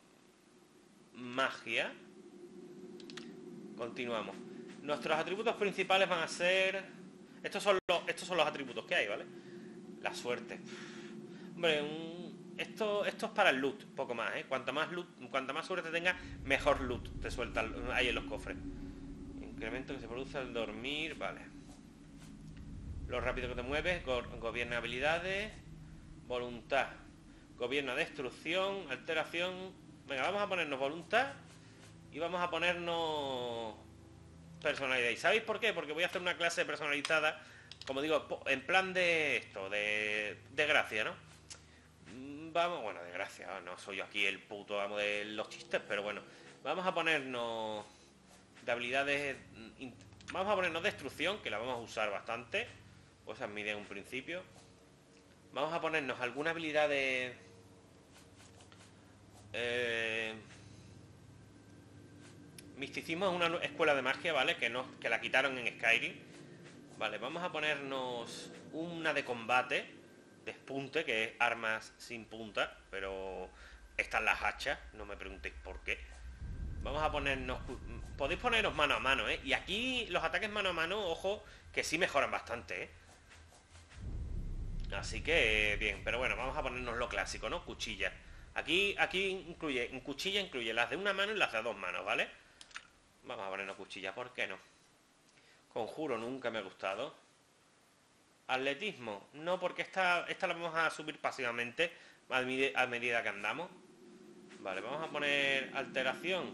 Speaker 1: magia. Continuamos. Nuestros atributos principales van a ser... Estos son los, estos son los atributos que hay, ¿vale? La suerte. Hombre, un... esto, esto es para el loot, poco más, ¿eh? Cuanto más loot, cuanta más suerte tengas, mejor loot te suelta ahí en los cofres. Incremento que se produce al dormir, vale. Lo rápido que te mueves, go gobierna habilidades, voluntad, gobierna destrucción, alteración. Venga, vamos a ponernos voluntad y vamos a ponernos personalidad. ¿Y sabéis por qué? Porque voy a hacer una clase personalizada, como digo, en plan de esto, de, de gracia, ¿no? Vamos, bueno, de gracia, no soy yo aquí el puto amo de los chistes, pero bueno, vamos a ponernos de habilidades, vamos a ponernos destrucción, que la vamos a usar bastante, pues esa es mi idea en un principio. Vamos a ponernos alguna habilidad de... Eh, misticismo es una escuela de magia, ¿vale? Que, no, que la quitaron en Skyrim. Vale, vamos a ponernos una de combate, despunte, que es armas sin punta, pero están las hachas, no me preguntéis por qué. Vamos a ponernos... Podéis poneros mano a mano, ¿eh? Y aquí los ataques mano a mano, ojo, que sí mejoran bastante, ¿eh? Así que, eh, bien, pero bueno, vamos a ponernos lo clásico, ¿no? Cuchilla. Aquí, aquí incluye, en cuchilla incluye las de una mano y las de dos manos, ¿vale? Vamos a ponernos cuchilla, ¿por qué no? Conjuro nunca me ha gustado. Atletismo, no, porque esta, esta la vamos a subir pasivamente a, medida, a medida que andamos. Vale, vamos a poner alteración.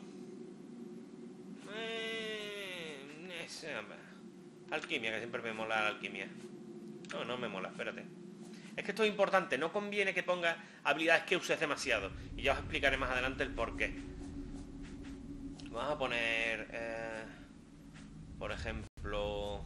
Speaker 1: Eh, ese, alquimia, que siempre me mola la alquimia. No, no me mola, espérate. Es que esto es importante, no conviene que ponga habilidades que uses demasiado. Y ya os explicaré más adelante el por qué. Vamos a poner... Eh, por ejemplo...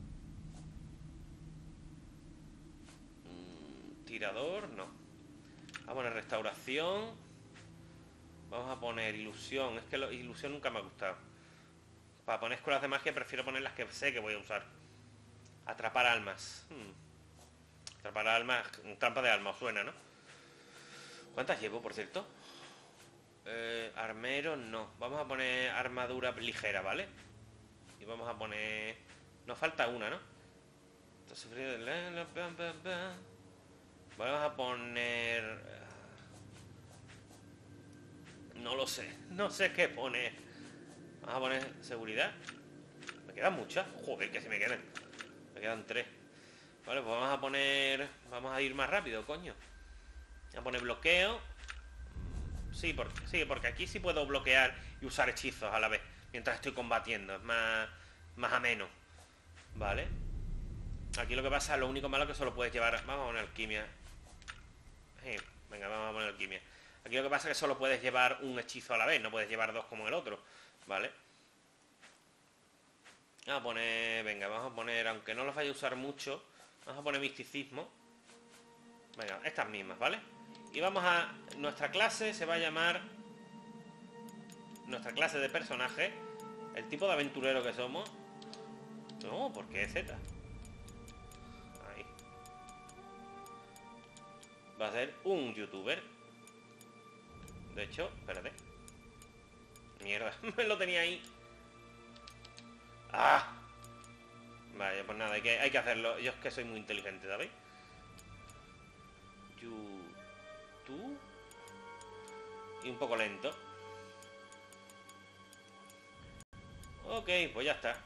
Speaker 1: Tirador, no. Vamos a poner restauración. Vamos a poner ilusión. Es que lo, ilusión nunca me ha gustado. Para poner escuelas de magia prefiero poner las que sé que voy a usar. Atrapar almas. Hmm. Atrapar almas. Trampa de alma, os suena, ¿no? ¿Cuántas llevo, por cierto? Eh, armero, no. Vamos a poner armadura ligera, ¿vale? Y vamos a poner... Nos falta una, ¿no? Vamos a poner... No lo sé. No sé qué poner. Vamos a poner seguridad. Me quedan muchas. Joder, que se me quedan. Me quedan tres. Vale, pues vamos a poner... Vamos a ir más rápido, coño. Vamos a poner bloqueo. Sí, porque, sí, porque aquí sí puedo bloquear y usar hechizos a la vez mientras estoy combatiendo. Es más, más ameno. Vale. Aquí lo que pasa, lo único malo es que solo puedes llevar... Vamos a poner alquimia. Sí, venga, vamos a poner alquimia. Aquí lo que pasa es que solo puedes llevar un hechizo a la vez, no puedes llevar dos como en el otro. Vale. Vamos a poner... Venga, vamos a poner... Aunque no los vaya a usar mucho, vamos a poner misticismo. Venga, estas mismas, ¿vale? Y vamos a... Nuestra clase se va a llamar... Nuestra clase de personaje. El tipo de aventurero que somos. No, ¿por qué Z? Ahí. Va a ser un youtuber. De hecho, espérate. Mierda, me lo tenía ahí. ¡Ah! Vale, pues nada, hay que, hay que hacerlo. Yo es que soy muy inteligente, ¿sabéis? YouTube. Y un poco lento. Ok, pues ya está.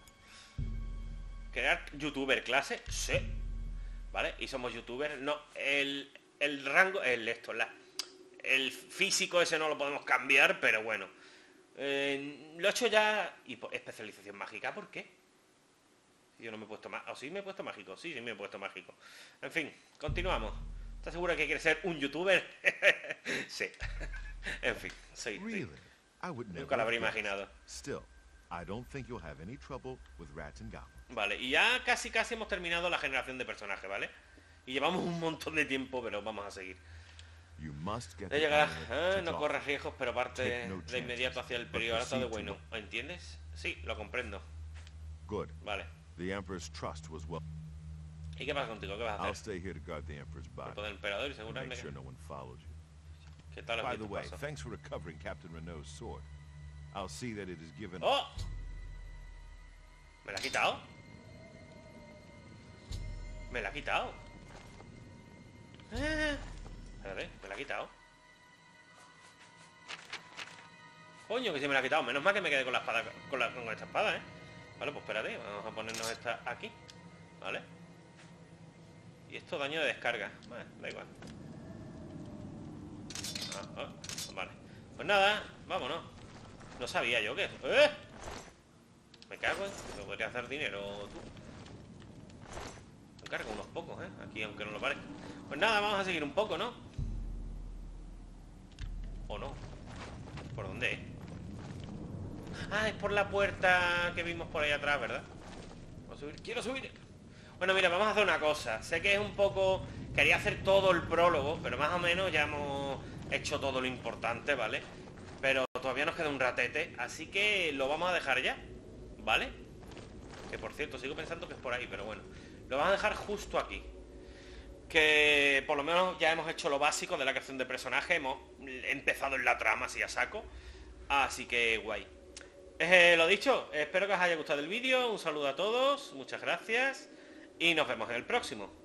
Speaker 1: ¿Crear youtuber clase? Sí. ¿Vale? Y somos youtubers. No, el, el rango... El esto, la... El físico ese no lo podemos cambiar, pero bueno. Eh, lo he hecho ya... Y especialización mágica, ¿por qué? Yo no me he puesto más... ¿O sí me he puesto mágico? Sí, sí me he puesto mágico. En fin, continuamos. ¿Estás seguro que quieres ser un youtuber? Sí. En fin, soy...
Speaker 7: Really? I would never
Speaker 1: Nunca lo habría
Speaker 7: have guessed.
Speaker 1: imaginado.
Speaker 7: Still, I don't think you'll have any trouble with rats and goblins.
Speaker 1: Vale, y ya casi casi hemos terminado la generación de personajes, ¿vale? Y llevamos un montón de tiempo, pero vamos a seguir.
Speaker 7: You must get
Speaker 1: Ya
Speaker 7: the
Speaker 1: llegará.
Speaker 7: amulet
Speaker 1: Ah,
Speaker 7: to
Speaker 1: no
Speaker 7: talk.
Speaker 1: corras riesgos, pero parte
Speaker 7: Take no
Speaker 1: de inmediato hacia el
Speaker 7: chances,
Speaker 1: periodo
Speaker 7: but
Speaker 1: alto de
Speaker 7: proceed to
Speaker 1: bueno. ¿Entiendes? Sí, lo comprendo.
Speaker 7: Good.
Speaker 1: Vale.
Speaker 7: The Emperor's trust was well.
Speaker 1: ¿Y qué pasa contigo? ¿Qué vas a
Speaker 7: I'll
Speaker 1: hacer?
Speaker 7: stay here to guard the Emperor's
Speaker 1: El
Speaker 7: body.
Speaker 1: poder del emperador y
Speaker 7: and
Speaker 1: seguramente
Speaker 7: make sure
Speaker 1: que...
Speaker 7: no one follows you.
Speaker 1: ¿Qué tal
Speaker 7: By
Speaker 1: aquí
Speaker 7: the
Speaker 1: tu
Speaker 7: way,
Speaker 1: paso?
Speaker 7: thanks for recovering Captain Renault's sword. I'll see that it is given.
Speaker 1: ¡Oh! ¿Me la ha quitado? ¿Me la ha quitado? Eh, espérate, me la ha quitado. Coño, que sí me la ha quitado. Menos mal que me quedé con la espada, con, la, con esta espada, ¿eh? Vale, pues espérate, vamos a ponernos esta aquí. Vale. Y esto daño de descarga. Vale, da igual. Ah, ah, vale. Pues nada, vámonos. No sabía yo que... ¡Eh! Me cago en... Me podría hacer dinero tú. Me cargo unos pocos, ¿eh? Aquí, aunque no lo parezca. Pues nada, vamos a seguir un poco, ¿no? ¿O no? ¿Por dónde es? Ah, es por la puerta que vimos por ahí atrás, ¿verdad? Quiero subir, quiero subir. Bueno, mira, vamos a hacer una cosa. Sé que es un poco... Quería hacer todo el prólogo, pero más o menos ya hemos hecho todo lo importante, ¿vale? Pero todavía nos queda un ratete, así que lo vamos a dejar ya, ¿vale? Que por cierto, sigo pensando que es por ahí, pero bueno. Lo vamos a dejar justo aquí. Que por lo menos ya hemos hecho lo básico de la creación de personaje. Hemos empezado en la trama, así a saco. Así que guay. Eh, lo dicho, espero que os haya gustado el vídeo. Un saludo a todos, muchas gracias. Y nos vemos en el próximo.